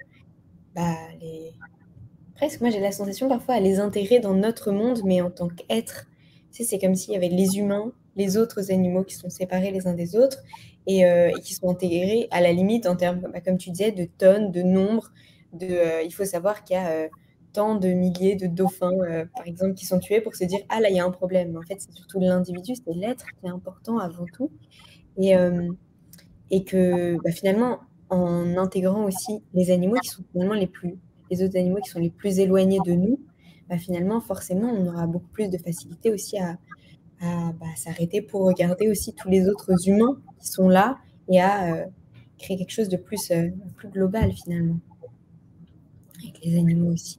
[SPEAKER 1] presque, moi j'ai la sensation parfois à les intégrer dans notre monde, mais en tant qu'être. Tu sais, c'est comme s'il y avait les humains, les autres animaux qui sont séparés les uns des autres et qui sont intégrés à la limite en termes, comme tu disais, de tonnes, de nombre. Il faut savoir qu'il y a tant de milliers de dauphins, par exemple, qui sont tués pour se dire « Ah, là, il y a un problème ». Mais en fait, c'est surtout l'individu, c'est l'être qui est important avant tout. Et que finalement, en intégrant aussi les animaux qui sont finalement les autres animaux qui sont les plus éloignés de nous, finalement, forcément, on aura beaucoup plus de facilité aussi à s'arrêter pour regarder aussi tous les autres humains qui sont là et à créer quelque chose de plus global, finalement, avec les animaux aussi.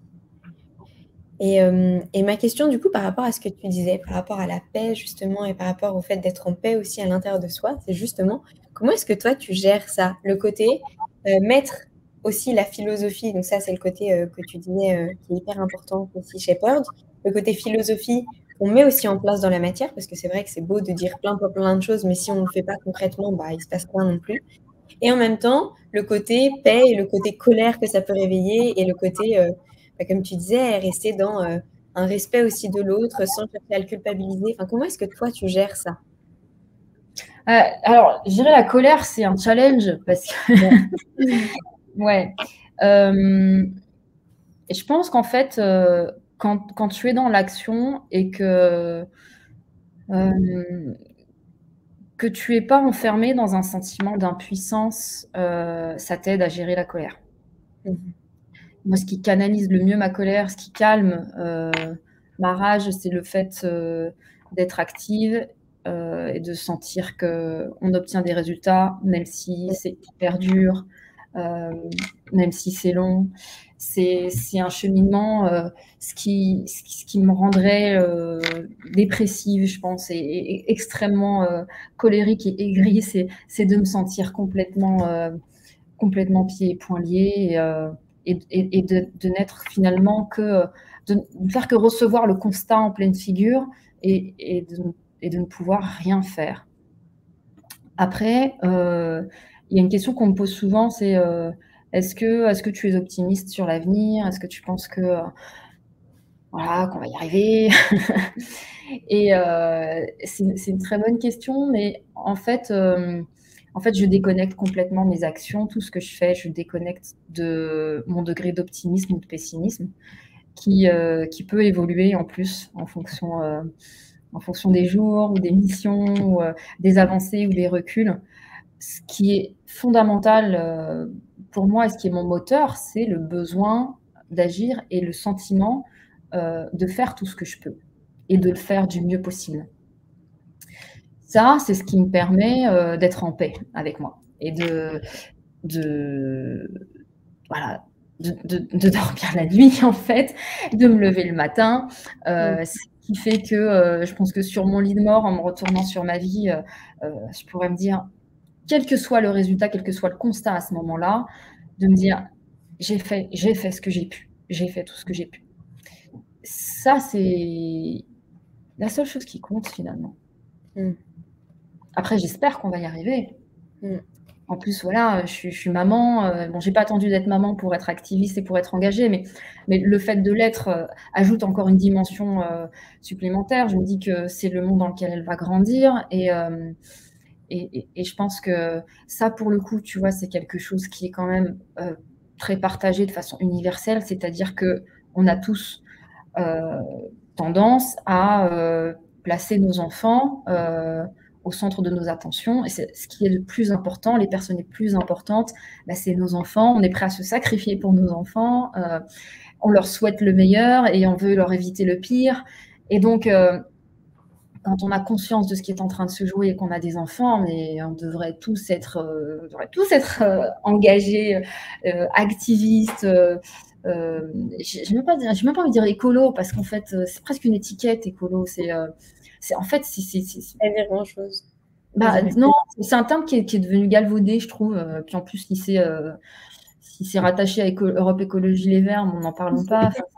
[SPEAKER 1] Et ma question, du coup, par rapport à ce que tu disais, par rapport à la paix, justement, et par rapport au fait d'être en paix aussi à l'intérieur de soi, c'est justement, comment est-ce que toi, tu gères ça? Le côté mettre aussi la philosophie, donc ça, c'est le côté que tu disais qui est hyper important pour Sea Shepherd, le côté philosophie qu'on met aussi en place dans la matière, parce que c'est vrai que c'est beau de dire plein de choses, mais si on ne le fait pas concrètement, il ne se passe rien non plus. Et en même temps, le côté paix et le côté colère que ça peut réveiller, et le côté, comme tu disais, rester dans un respect aussi de l'autre, sans chercher à le culpabiliser. Comment est-ce que toi, tu gères ça?
[SPEAKER 2] Alors, je dirais la colère, c'est un challenge parce que ouais. Et je pense qu'en fait, quand tu es dans l'action et que tu es pas enfermé dans un sentiment d'impuissance, ça t'aide à gérer la colère.
[SPEAKER 1] Mmh.
[SPEAKER 2] Moi, ce qui canalise le mieux ma colère, ce qui calme, ma rage, c'est le fait, d'être active, et de sentir qu'on obtient des résultats, même si c'est hyper dur, hem, même si c'est long. C'est un cheminement, ce qui me rendrait, dépressive, je pense, et extrêmement, colérique et aigrie, c'est de me sentir complètement pieds et poings liés et de n'être finalement que de ne faire que recevoir le constat en pleine figure et de ne pouvoir rien faire. Après, il y a une question qu'on me pose souvent, c'est est-ce que tu es optimiste sur l'avenir? Est-ce que tu penses que voilà, qu'on va y arriver? Et c'est une très bonne question, mais en fait, je déconnecte complètement mes actions, tout ce que je fais, je déconnecte de mon degré d'optimisme ou de pessimisme qui peut évoluer en plus en fonction des jours ou des missions ou des avancées ou des reculs. Ce qui est fondamental, pour moi et ce qui est mon moteur, c'est le besoin d'agir et le sentiment, de faire tout ce que je peux et de le faire du mieux possible. Ça, c'est ce qui me permet, d'être en paix avec moi et de voilà, de dormir la nuit, en fait, de me lever le matin,
[SPEAKER 1] Mmh.
[SPEAKER 2] ce qui fait que, je pense que sur mon lit de mort, en me retournant sur ma vie, je pourrais me dire, quel que soit le résultat, quel que soit le constat à ce moment-là, de me dire: «J'ai fait ce que j'ai pu, j'ai fait tout ce que j'ai pu». Ça, c'est la seule chose qui compte finalement.
[SPEAKER 1] Mmh.
[SPEAKER 2] Après, j'espère qu'on va y arriver.
[SPEAKER 1] Mmh.
[SPEAKER 2] En plus, voilà, je suis maman, bon, j'ai pas attendu d'être maman pour être activiste et pour être engagée, mais le fait de l'être, ajoute encore une dimension, supplémentaire. Je me dis que c'est le monde dans lequel elle va grandir et je pense que ça, pour le coup, tu vois, c'est quelque chose qui est quand même, très partagé de façon universelle. C'est-à-dire qu'on a tous, heu, tendance à, placer nos enfants, au centre de nos attentions et c'est ce qui est le plus important, les personnes les plus importantes, bah, c'est nos enfants. On est prêt à se sacrifier pour nos enfants, on leur souhaite le meilleur et on veut leur éviter le pire et donc quand on a conscience de ce qui est en train de se jouer et qu'on a des enfants, mais on devrait tous être, engagés, activistes, j'ai même pas envie de dire écolo parce qu'en fait, c'est presque une étiquette écolo. C'est en fait,
[SPEAKER 1] Pas dire grand-chose, je
[SPEAKER 2] bah,
[SPEAKER 1] dirais.
[SPEAKER 2] non, c'est un terme qui est devenu galvaudé, je trouve, puis en plus, si c'est rattaché à Europe Écologie Les Verts, n'en parlons pas. Enfin,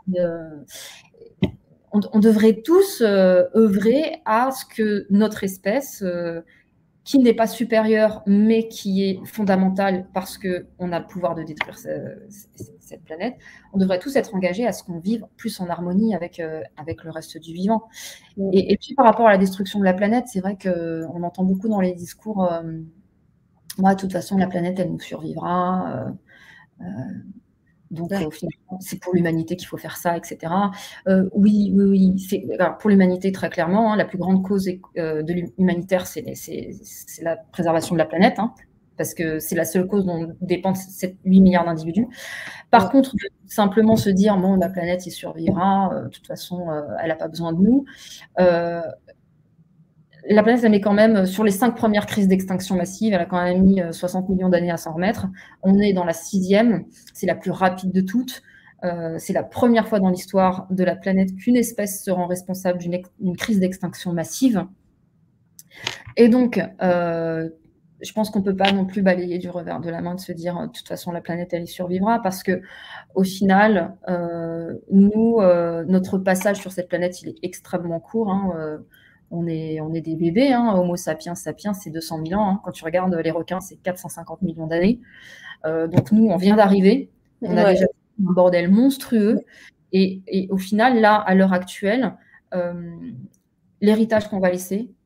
[SPEAKER 2] on devrait tous, œuvrer à ce que notre espèce, qui n'est pas supérieure, mais qui est fondamentale parce qu'on a le pouvoir de détruire cette planète, on devrait tous être engagés à ce qu'on vive plus en harmonie avec le reste du vivant.
[SPEAKER 1] Mmh.
[SPEAKER 2] Et puis par rapport à la destruction de la planète, c'est vrai qu'on entend beaucoup dans les discours, «Moi, de toute façon, la planète, elle nous survivra, donc
[SPEAKER 1] Ouais.
[SPEAKER 2] finalement, c'est pour l'humanité qu'il faut faire ça, et cetera». Oui, oui, oui, alors pour l'humanité, très clairement, hein, la plus grande cause humanitaire, c'est la préservation de la planète, hein, parce que c'est la seule cause dont dépendent 8 milliards d'individus. Par
[SPEAKER 1] Mmh.
[SPEAKER 2] contre, simplement se dire: «Bon, la planète y survivra, de toute façon, elle n'a pas besoin de nous», heu, la planète, elle met quand même, sur les 5 premières crises d'extinction massive, elle a quand même mis 60 millions d'années à s'en remettre. On est dans la 6e, c'est la plus rapide de toutes. C'est la première fois dans l'histoire de la planète qu'une espèce se rend responsable d'une crise d'extinction massive. Et donc, je pense qu'on ne peut pas non plus balayer du revers de la main de se dire: «De toute façon, la planète, elle y survivra», parce qu'au final, nous, notre passage sur cette planète, il est extrêmement court, hein, on est des bébés, hein. Homo sapiens sapiens, c'est 200 000 ans, hein. Quand tu regardes les requins, c'est 450 millions d'années. Donc nous, on vient d'arriver. On a
[SPEAKER 1] Ouais.
[SPEAKER 2] déjà un bordel monstrueux et au final, là, à l'heure actuelle, l'héritage qu'on va laisser,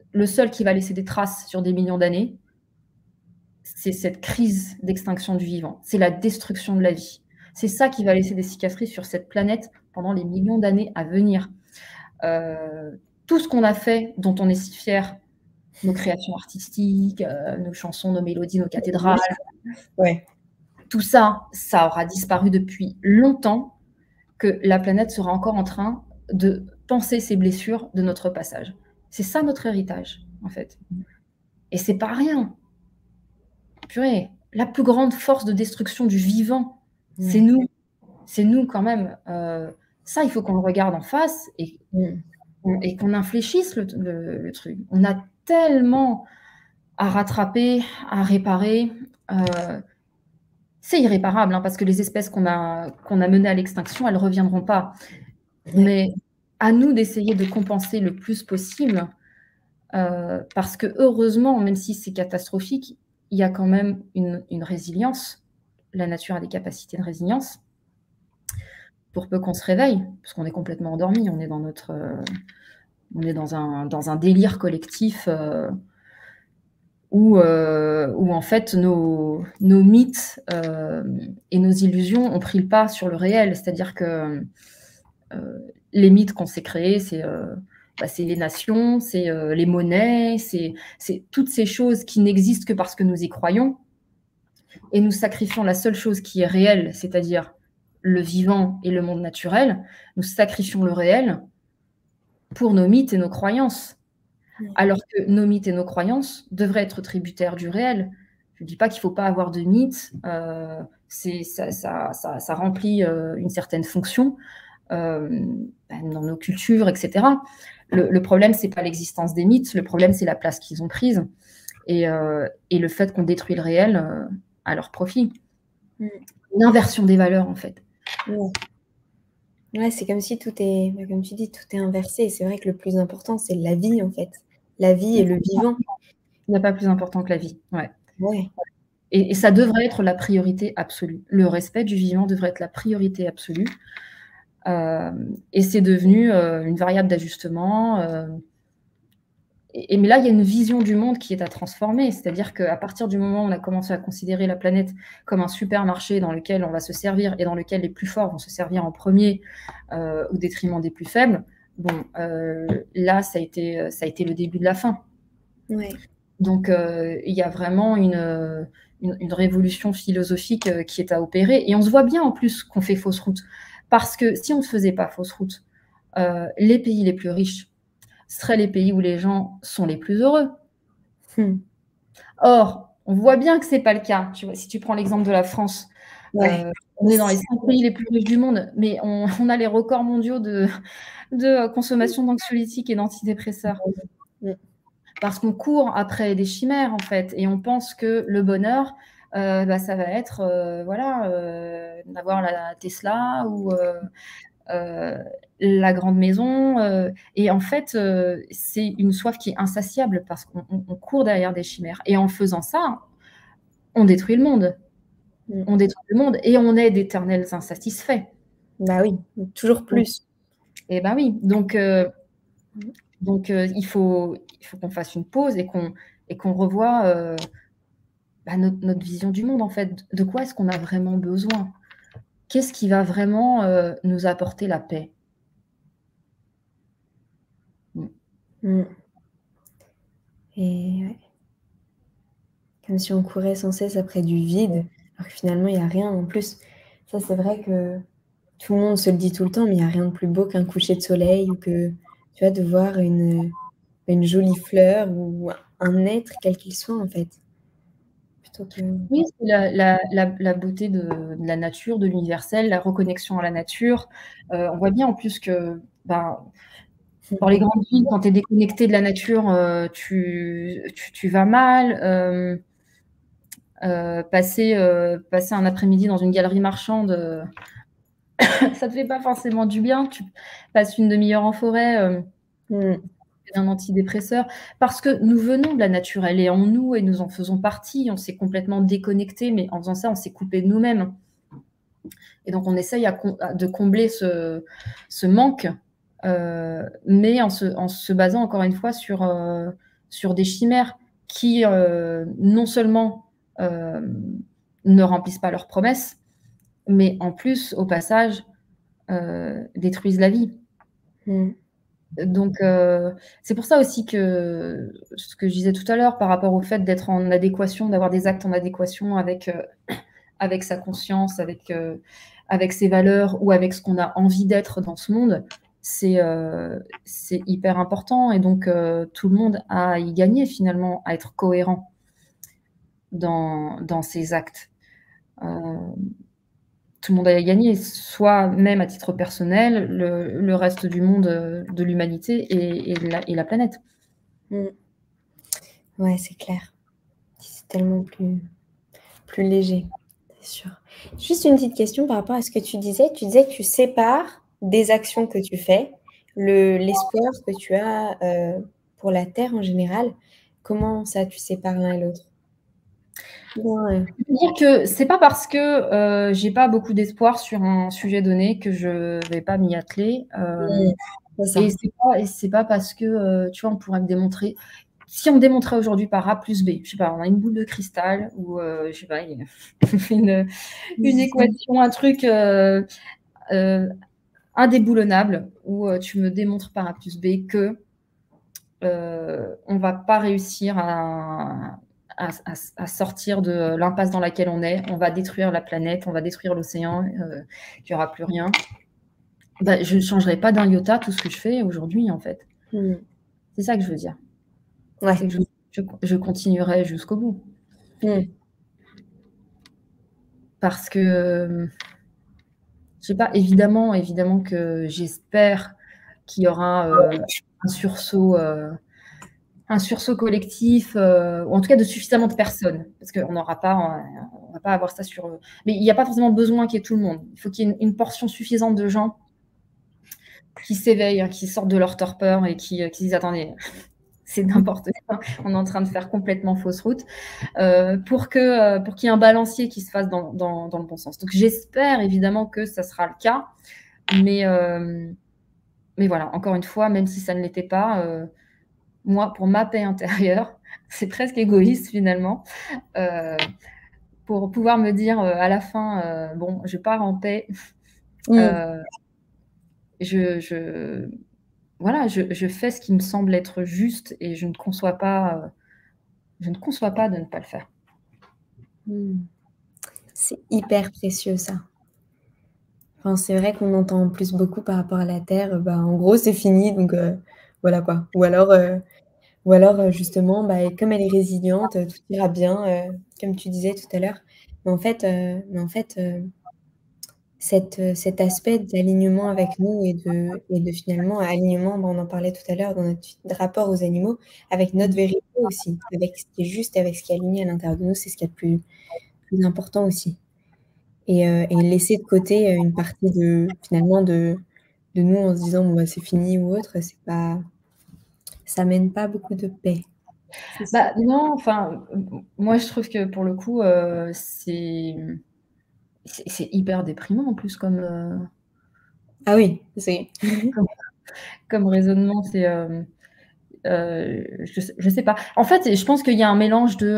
[SPEAKER 2] le seul qui va laisser des traces sur des millions d'années, c'est cette crise d'extinction du vivant, c'est la destruction de la vie. C'est ça qui va laisser des cicatrices sur cette planète pendant les millions d'années à venir. Tout ce qu'on a fait, dont on est si fier, nos créations artistiques, nos chansons, nos mélodies, nos cathédrales,
[SPEAKER 1] Ouais.
[SPEAKER 2] tout ça, ça aura disparu depuis longtemps, que la planète sera encore en train de penser ces blessures de notre passage. C'est ça notre héritage, en fait. Et c'est pas rien. Purée, la plus grande force de destruction du vivant, c'est nous. C'est nous quand même. Ça, il faut qu'on le regarde en face et qu'on infléchisse le truc. On a tellement à rattraper, à réparer. C'est irréparable, hein, parce que les espèces qu'on a menées à l'extinction, elles ne reviendront pas. Mais à nous d'essayer de compenser le plus possible, parce que heureusement, même si c'est catastrophique, il y a quand même une résilience. La nature a des capacités de résilience. Pour peu qu'on se réveille, parce qu'on est complètement endormi, on est dans un délire collectif où en fait nos mythes et nos illusions ont pris le pas sur le réel. C'est-à-dire que les mythes qu'on s'est créés, c'est les nations, c'est les monnaies, c'est toutes ces choses qui n'existent que parce que nous y croyons. Et nous sacrifions la seule chose qui est réelle, c'est-à-dire le vivant et le monde naturel. Nous sacrifions le réel pour nos mythes et nos croyances. Alors que nos mythes et nos croyances devraient être tributaires du réel. Je ne dis pas qu'il ne faut pas avoir de mythes, ça remplit une certaine fonction dans nos cultures, etc. Le problème, ce n'est pas l'existence des mythes, le problème, c'est la place qu'ils ont prise et le fait qu'on détruit le réel à leur profit. Une inversion des valeurs, en fait.
[SPEAKER 1] Ouais, c'est comme si tout est, comme tu dis, tout est inversé. C'est vrai que le plus important, c'est la vie, en fait. La vie et le vivant.
[SPEAKER 2] Il n'y a pas plus important que la vie. Ouais.
[SPEAKER 1] Ouais.
[SPEAKER 2] Et ça devrait être la priorité absolue. Le respect du vivant devrait être la priorité absolue. Et c'est devenu une variable d'ajustement. Mais là, il y a une vision du monde qui est à transformer. C'est-à-dire qu'à partir du moment où on a commencé à considérer la planète comme un supermarché dans lequel on va se servir et dans lequel les plus forts vont se servir en premier au détriment des plus faibles, bon, là, ça a été le début de la fin.
[SPEAKER 1] Ouais.
[SPEAKER 2] Donc, il y a vraiment une révolution philosophique qui est à opérer. Et on se voit bien en plus qu'on fait fausse route. Parce que si on ne faisait pas fausse route, les pays les plus riches seraient les pays où les gens sont les plus heureux. Or, on voit bien que ce n'est pas le cas. Tu vois, si tu prends l'exemple de la France, on est dans les 5 pays les plus riches du monde, mais on a les records mondiaux de consommation d'anxiolytiques et d'antidépresseurs. Parce qu'on court après des chimères, en fait, et on pense que le bonheur, ça va être d'avoir la Tesla ou la grande maison. Et en fait, c'est une soif qui est insatiable parce qu'on court derrière des chimères. Et en faisant ça, on détruit le monde. On détruit le monde et on est d'éternels insatisfaits.
[SPEAKER 1] Bah oui, toujours plus.
[SPEAKER 2] Et ben oui, donc il faut qu'on fasse une pause et qu'on revoie notre vision du monde, en fait. De quoi est-ce qu'on a vraiment besoin? Qu'est-ce qui va vraiment nous apporter la paix?
[SPEAKER 1] Et ouais. Comme si on courait sans cesse après du vide, alors que finalement, il n'y a rien. En plus, ça, c'est vrai que tout le monde se le dit tout le temps, mais il n'y a rien de plus beau qu'un coucher de soleil ou que, tu vois, de voir une jolie fleur ou un être, quel qu'il soit, en fait. Plutôt que...
[SPEAKER 2] Oui, c'est la beauté de la nature, de l'universel, la reconnexion à la nature. On voit bien en plus que dans les grandes villes, quand tu es déconnecté de la nature, tu vas mal. Passer un après-midi dans une galerie marchande, ça ne te fait pas forcément du bien. Tu passes une demi-heure en forêt, un antidépresseur, parce que nous venons de la nature, elle est en nous et nous en faisons partie. On s'est complètement déconnecté, mais en faisant ça, on s'est coupé de nous-mêmes. Et donc, on essaye de combler ce manque, mais en se basant encore une fois sur sur des chimères qui, non seulement ne remplissent pas leurs promesses, mais en plus, au passage, détruisent la vie.
[SPEAKER 1] Mmh.
[SPEAKER 2] Donc, c'est pour ça aussi que ce que je disais tout à l'heure par rapport au fait d'être en adéquation, d'avoir des actes en adéquation avec, avec sa conscience, avec ses valeurs ou avec ce qu'on a envie d'être dans ce monde, c'est hyper important. Et donc, tout le monde a à y gagner finalement, à être cohérent dans ses actes. Tout le monde a à y gagner, soit même à titre personnel, le reste du monde, de l'humanité et la planète.
[SPEAKER 1] Mmh. Ouais, c'est clair. C'est tellement plus léger, c'est sûr. Juste une petite question par rapport à ce que tu disais. Tu disais que tu sépares des actions que tu fais, l'espoir que tu as, pour la Terre en général. Comment ça, tu sépares l'un et l'autre? Ouais.
[SPEAKER 2] Je veux dire que c'est pas parce que, j'ai pas beaucoup d'espoir sur un sujet donné que je vais pas m'y atteler,
[SPEAKER 1] Mmh, c'est ça.
[SPEAKER 2] et c'est pas parce que, tu vois, on pourrait me démontrer si on me démontrait aujourd'hui par A plus B, je sais pas, on a une boule de cristal ou, je sais pas, une équation, un truc, indéboulonnable où, tu me démontres par A plus B que, on va pas réussir à sortir de l'impasse dans laquelle on est. On va détruire la planète, on va détruire l'océan, il y aura plus rien. Bah, je ne changerai pas d'un iota tout ce que je fais aujourd'hui, en fait.
[SPEAKER 1] Mmh.
[SPEAKER 2] C'est ça que je veux dire.
[SPEAKER 1] Ouais.
[SPEAKER 2] C'est que je continuerai jusqu'au bout.
[SPEAKER 1] Mmh.
[SPEAKER 2] Parce que, je sais pas, évidemment que j'espère qu'il y aura, un sursaut collectif, ou en tout cas de suffisamment de personnes, parce qu'on n'aura pas, on va pas avoir ça sur. Mais il n'y a pas forcément besoin qu'il y ait tout le monde. Il faut qu'il y ait une portion suffisante de gens qui s'éveillent, hein, qui sortent de leur torpeur et qui disent attendez, c'est n'importe quoi, on est en train de faire complètement fausse route, pour qu'il y ait un balancier qui se fasse dans le bon sens. Donc j'espère évidemment que ça sera le cas, mais voilà, encore une fois, même si ça ne l'était pas, moi, pour ma paix intérieure, c'est presque égoïste finalement, pour pouvoir me dire à la fin, bon, je pars en paix,
[SPEAKER 1] Mmh.
[SPEAKER 2] euh, je voilà, je fais ce qui me semble être juste et je ne conçois pas de ne pas le faire.
[SPEAKER 1] Mmh. C'est hyper précieux ça. Enfin, c'est vrai qu'on entend en plus beaucoup par rapport à la Terre, bah, en gros, c'est fini donc voilà quoi. Ou alors, justement, bah, comme elle est résiliente, tout ira bien, comme tu disais tout à l'heure. Mais en fait, cet aspect d'alignement avec nous et de finalement alignement, bah, on en parlait tout à l'heure dans notre rapport aux animaux, avec notre vérité aussi, avec ce qui est juste, avec ce qui est aligné à l'intérieur de nous, c'est ce qu'il y a de plus important aussi. Et laisser de côté, une partie finalement de nous en se disant: «Bon, bah, c'est fini» ou autre, c'est pas ça mène pas beaucoup de paix. C'est sûr.
[SPEAKER 2] Bah, non, enfin, moi je trouve que pour le coup, c'est hyper déprimant en plus
[SPEAKER 1] Ah oui, c'est
[SPEAKER 2] comme comme raisonnement. Je sais pas. En fait, je pense qu'il y a un mélange de,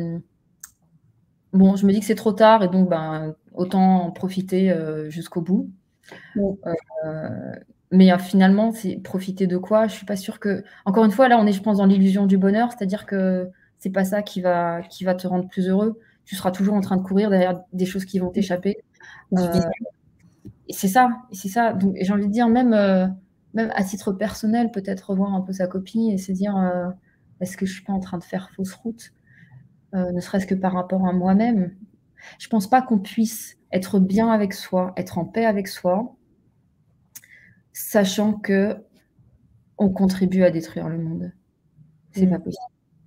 [SPEAKER 2] bon, je me dis que c'est trop tard et donc ben, autant en profiter, jusqu'au bout.
[SPEAKER 1] mmh,
[SPEAKER 2] Heu, mais finalement, c'est profiter de quoi? Je suis pas sûre que encore une fois, là, on est, je pense, dans l'illusion du bonheur, c'est-à-dire que c'est pas ça qui va te rendre plus heureux. Tu seras toujours en train de courir derrière des choses qui vont t'échapper. Heu
[SPEAKER 1] difficile.
[SPEAKER 2] et c'est ça. Donc j'ai envie de dire même à titre personnel, peut-être revoir un peu sa copie et se dire, «Est-ce que je suis pas en train de faire fausse route?» Ne serait-ce que par rapport à moi-même. Je pense pas qu'on puisse être bien avec soi, être en paix avec soi, sachant qu'on contribue à détruire le monde. C'est pas
[SPEAKER 1] Mmh,
[SPEAKER 2] possible.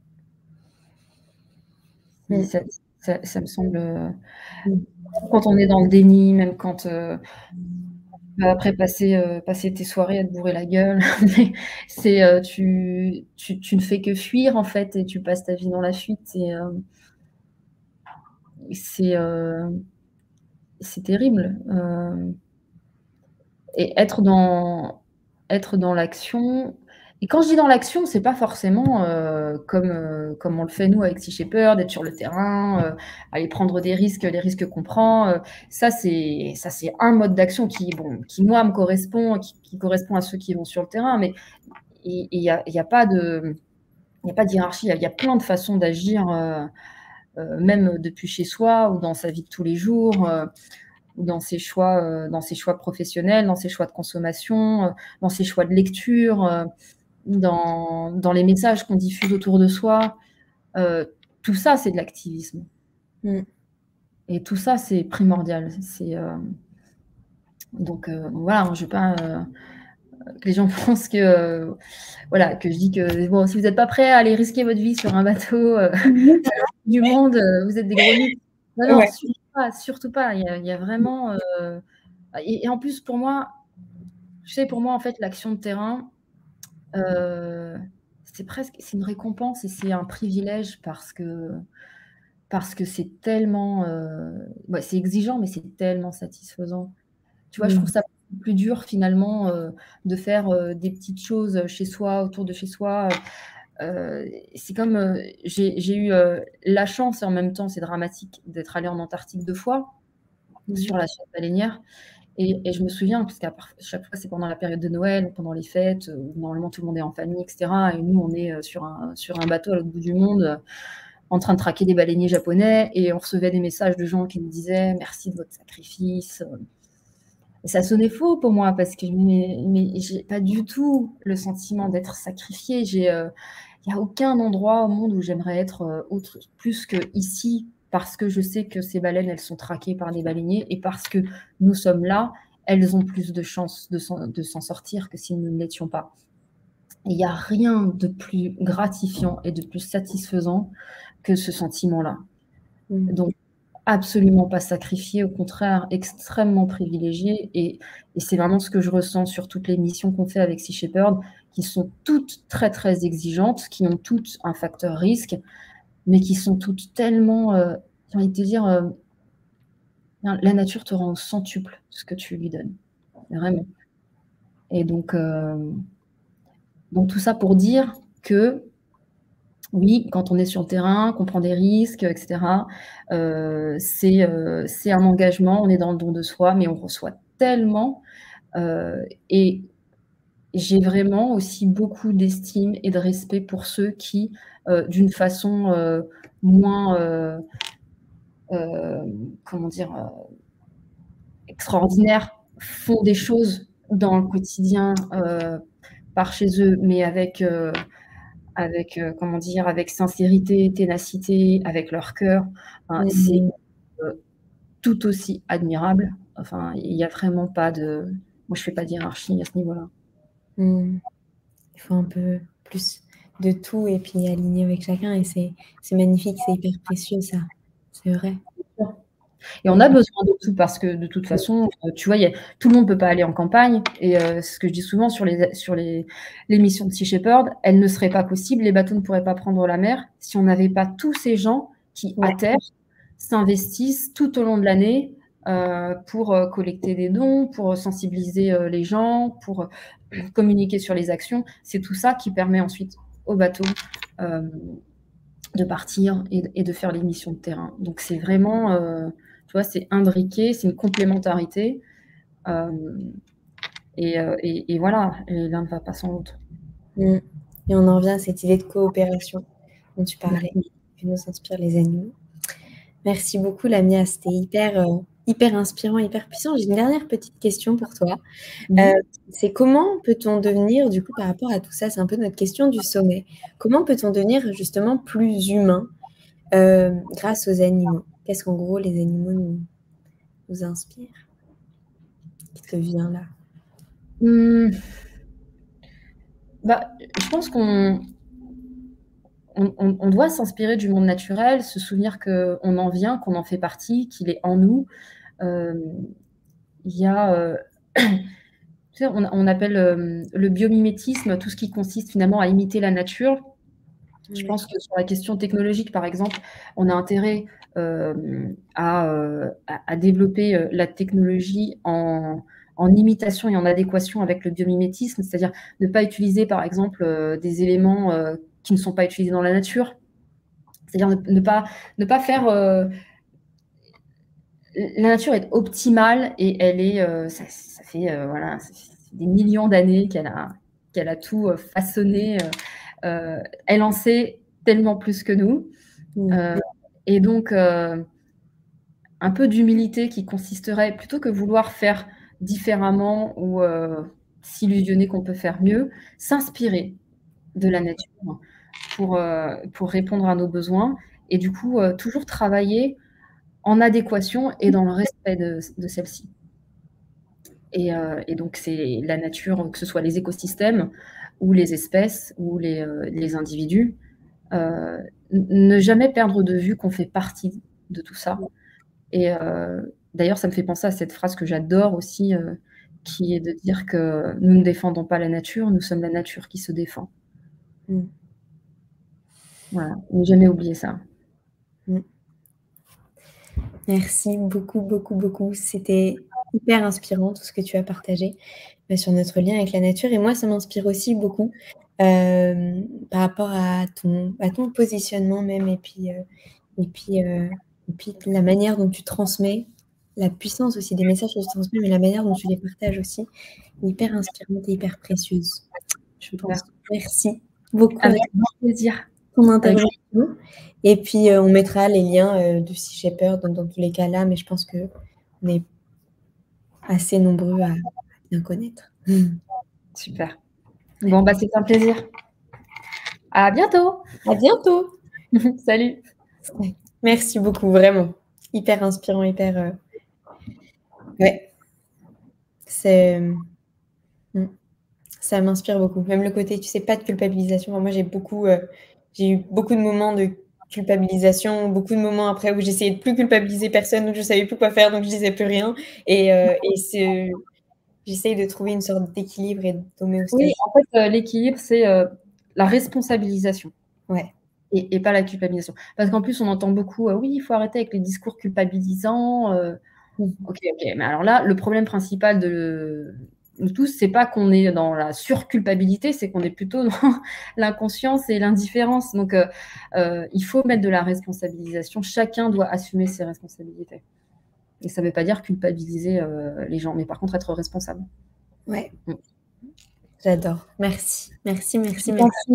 [SPEAKER 1] mmh,
[SPEAKER 2] Ça me semble,
[SPEAKER 1] mmh.
[SPEAKER 2] quand on est dans le déni, même quand, bah, après passer tes soirées à te bourrer la gueule, mais tu ne fais que fuir en fait et tu passes ta vie dans la fuite et c'est terrible, et être dans l'action Et quand je dis dans l'action, c'est pas forcément comme on le fait nous avec Sea Shepherd, d'être sur le terrain, aller prendre des risques, les risques qu'on prend. Ça, c'est un mode d'action qui moi, me correspond, qui correspond à ceux qui vont sur le terrain. Mais il n'y a pas de hiérarchie. Il y a plein de façons d'agir, même depuis chez soi ou dans sa vie de tous les jours. Dans ses choix professionnels, dans ses choix de consommation, dans ses choix de lecture, dans les messages qu'on diffuse autour de soi. Tout ça, c'est de l'activisme. Et tout ça, c'est primordial. Donc voilà, je ne veux pas que les gens pensent que que je dis que bon, si vous n'êtes pas prêt à aller risquer votre vie sur un bateau du monde, vous êtes des gros nuls. Non, surtout pas. Il y a vraiment... et en plus, pour moi, en fait, l'action de terrain, c'est une récompense et c'est un privilège parce que c'est tellement... c'est exigeant, mais c'est tellement satisfaisant. Tu vois, je trouve ça plus dur, finalement, de faire des petites choses chez soi, autour de chez soi. C'est comme j'ai eu la chance, et en même temps c'est dramatique, d'être allée en Antarctique 2 fois sur la chaîne baleinière, et je me souviens, parce qu'à chaque fois c'est pendant la période de Noël, pendant les fêtes où normalement tout le monde est en famille, etc., et nous on est sur un bateau à l'autre bout du monde, en train de traquer des baleiniers japonais, et on recevait des messages de gens qui nous disaient merci de votre sacrifice. Et ça sonnait faux pour moi, parce que mais j'ai pas du tout le sentiment d'être sacrifiée. Il n'y a aucun endroit au monde où j'aimerais être plus que ici, parce que je sais que ces baleines, elles sont traquées par des baleiniers, et parce que nous sommes là, elles ont plus de chances de s'en sortir que si nous ne l'étions pas. Il n'y a rien de plus gratifiant et de plus satisfaisant que ce sentiment-là. Donc, absolument pas sacrifié, au contraire, extrêmement privilégié. Et c'est vraiment ce que je ressens sur toutes les missions qu'on fait avec Sea Shepherd, qui sont toutes très, très exigeantes, qui ont toutes un facteur risque, mais qui sont toutes tellement, j'ai envie de te dire, la nature te rend au centuple ce que tu lui donnes. Vraiment. Et donc tout ça pour dire que oui, quand on est sur le terrain, qu'on prend des risques, etc., c'est un engagement, on est dans le don de soi, mais on reçoit tellement. Et j'ai vraiment aussi beaucoup d'estime et de respect pour ceux qui, d'une façon moins, comment dire, extraordinaire, font des choses dans le quotidien par chez eux, mais avec comment dire, avec sincérité, ténacité, avec leur cœur. C'est tout aussi admirable. Enfin, il n'y a vraiment pas de... Moi, je ne fais pas de hiérarchie à ce niveau-là.
[SPEAKER 1] Il faut un peu plus de tout et puis aligner avec chacun. Et c'est magnifique, c'est hyper précieux, ça. C'est vrai.
[SPEAKER 2] Et on a besoin de tout parce que de toute façon, tu vois, tout le monde ne peut pas aller en campagne. Et ce que je dis souvent sur les missions de Sea Shepherd, elles ne seraient pas possibles, les bateaux ne pourraient pas prendre la mer si on n'avait pas tous ces gens qui, à terre, s'investissent tout au long de l'année pour collecter des dons, pour sensibiliser les gens, pour communiquer sur les actions. C'est tout ça qui permet ensuite aux bateaux de partir et de faire les missions de terrain. Donc c'est vraiment... tu vois, c'est imbriqué, c'est une complémentarité. Et voilà, et l'un ne va pas sans l'autre.
[SPEAKER 1] Et on en revient à cette idée de coopération dont tu parlais, qui nous inspire les animaux. Merci beaucoup, Lamia. C'était hyper inspirant, hyper puissant. J'ai une dernière petite question pour toi. C'est comment peut-on devenir, du coup, par rapport à tout ça, c'est un peu notre question du sommet, comment peut-on devenir justement plus humain grâce aux animaux? Qu'est-ce qu'en gros les animaux nous inspirent? Qui te vient là?
[SPEAKER 2] Je pense qu'on doit s'inspirer du monde naturel, se souvenir qu'on en vient, qu'on en fait partie, qu'il est en nous. Il y a... tu sais, on appelle le biomimétisme tout ce qui consiste finalement à imiter la nature. Je pense que sur la question technologique, par exemple, on a intérêt à développer la technologie en en imitation et en adéquation avec le biomimétisme, c'est-à-dire ne pas utiliser, par exemple, des éléments qui ne sont pas utilisés dans la nature. C'est-à-dire ne pas faire... la nature est optimale et elle est, ça fait voilà, ça fait des millions d'années qu'elle a tout façonné. Elle en sait tellement plus que nous. Et donc, un peu d'humilité qui consisterait, plutôt que vouloir faire différemment ou s'illusionner qu'on peut faire mieux, s'inspirer de la nature pour répondre à nos besoins et du coup, toujours travailler en adéquation et dans le respect de celle-ci. Et donc, c'est la nature, que ce soit les écosystèmes ou les espèces ou les individus, ne jamais perdre de vue qu'on fait partie de tout ça. Et d'ailleurs, ça me fait penser à cette phrase que j'adore aussi, qui est de dire que nous ne défendons pas la nature, nous sommes la nature qui se défend. Voilà, ne jamais oublier ça.
[SPEAKER 1] Merci beaucoup, beaucoup, beaucoup. C'était hyper inspirant tout ce que tu as partagé sur notre lien avec la nature. Et moi, ça m'inspire aussi beaucoup par rapport à ton positionnement même et puis la manière dont tu transmets, la puissance aussi des messages que tu transmets, mais la manière dont tu les partages aussi, hyper inspirante et hyper précieuse. Je pense. Merci beaucoup.
[SPEAKER 2] Avec grand plaisir.
[SPEAKER 1] Ton intervention. Et puis, on mettra les liens de Sea Shepherd dans tous les cas là, mais je pense qu'on est assez nombreux à bien connaître.
[SPEAKER 2] Super. Bon, bah, c'était un plaisir. À bientôt.
[SPEAKER 1] À bientôt.
[SPEAKER 2] Salut.
[SPEAKER 1] Merci beaucoup, vraiment. Hyper inspirant, hyper... Ouais. Ça m'inspire beaucoup. Même le côté, tu sais, pas de culpabilisation. Enfin, moi, j'ai eu beaucoup de moments de culpabilisation, beaucoup de moments après où j'essayais de plus culpabiliser personne, donc je savais plus quoi faire, donc je disais plus rien. Et j'essaye de trouver une sorte d'équilibre et d'homéostase.
[SPEAKER 2] Oui, en fait, l'équilibre, c'est la responsabilisation.
[SPEAKER 1] Ouais.
[SPEAKER 2] Et pas la culpabilisation. Parce qu'en plus, on entend beaucoup, oui, il faut arrêter avec les discours culpabilisants. Ok, mais alors là, le problème principal de nous tous, c'est pas qu'on est dans la surculpabilité, c'est qu'on est plutôt dans l'inconscience et l'indifférence. Donc, il faut mettre de la responsabilisation. Chacun doit assumer ses responsabilités. Et ça ne veut pas dire culpabiliser les gens, mais par contre, être responsable.
[SPEAKER 1] Ouais. J'adore. Merci. Merci.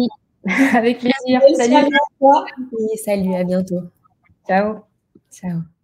[SPEAKER 2] Avec plaisir.
[SPEAKER 1] Salut. Et salut, à bientôt.
[SPEAKER 2] Ciao.
[SPEAKER 1] Ciao.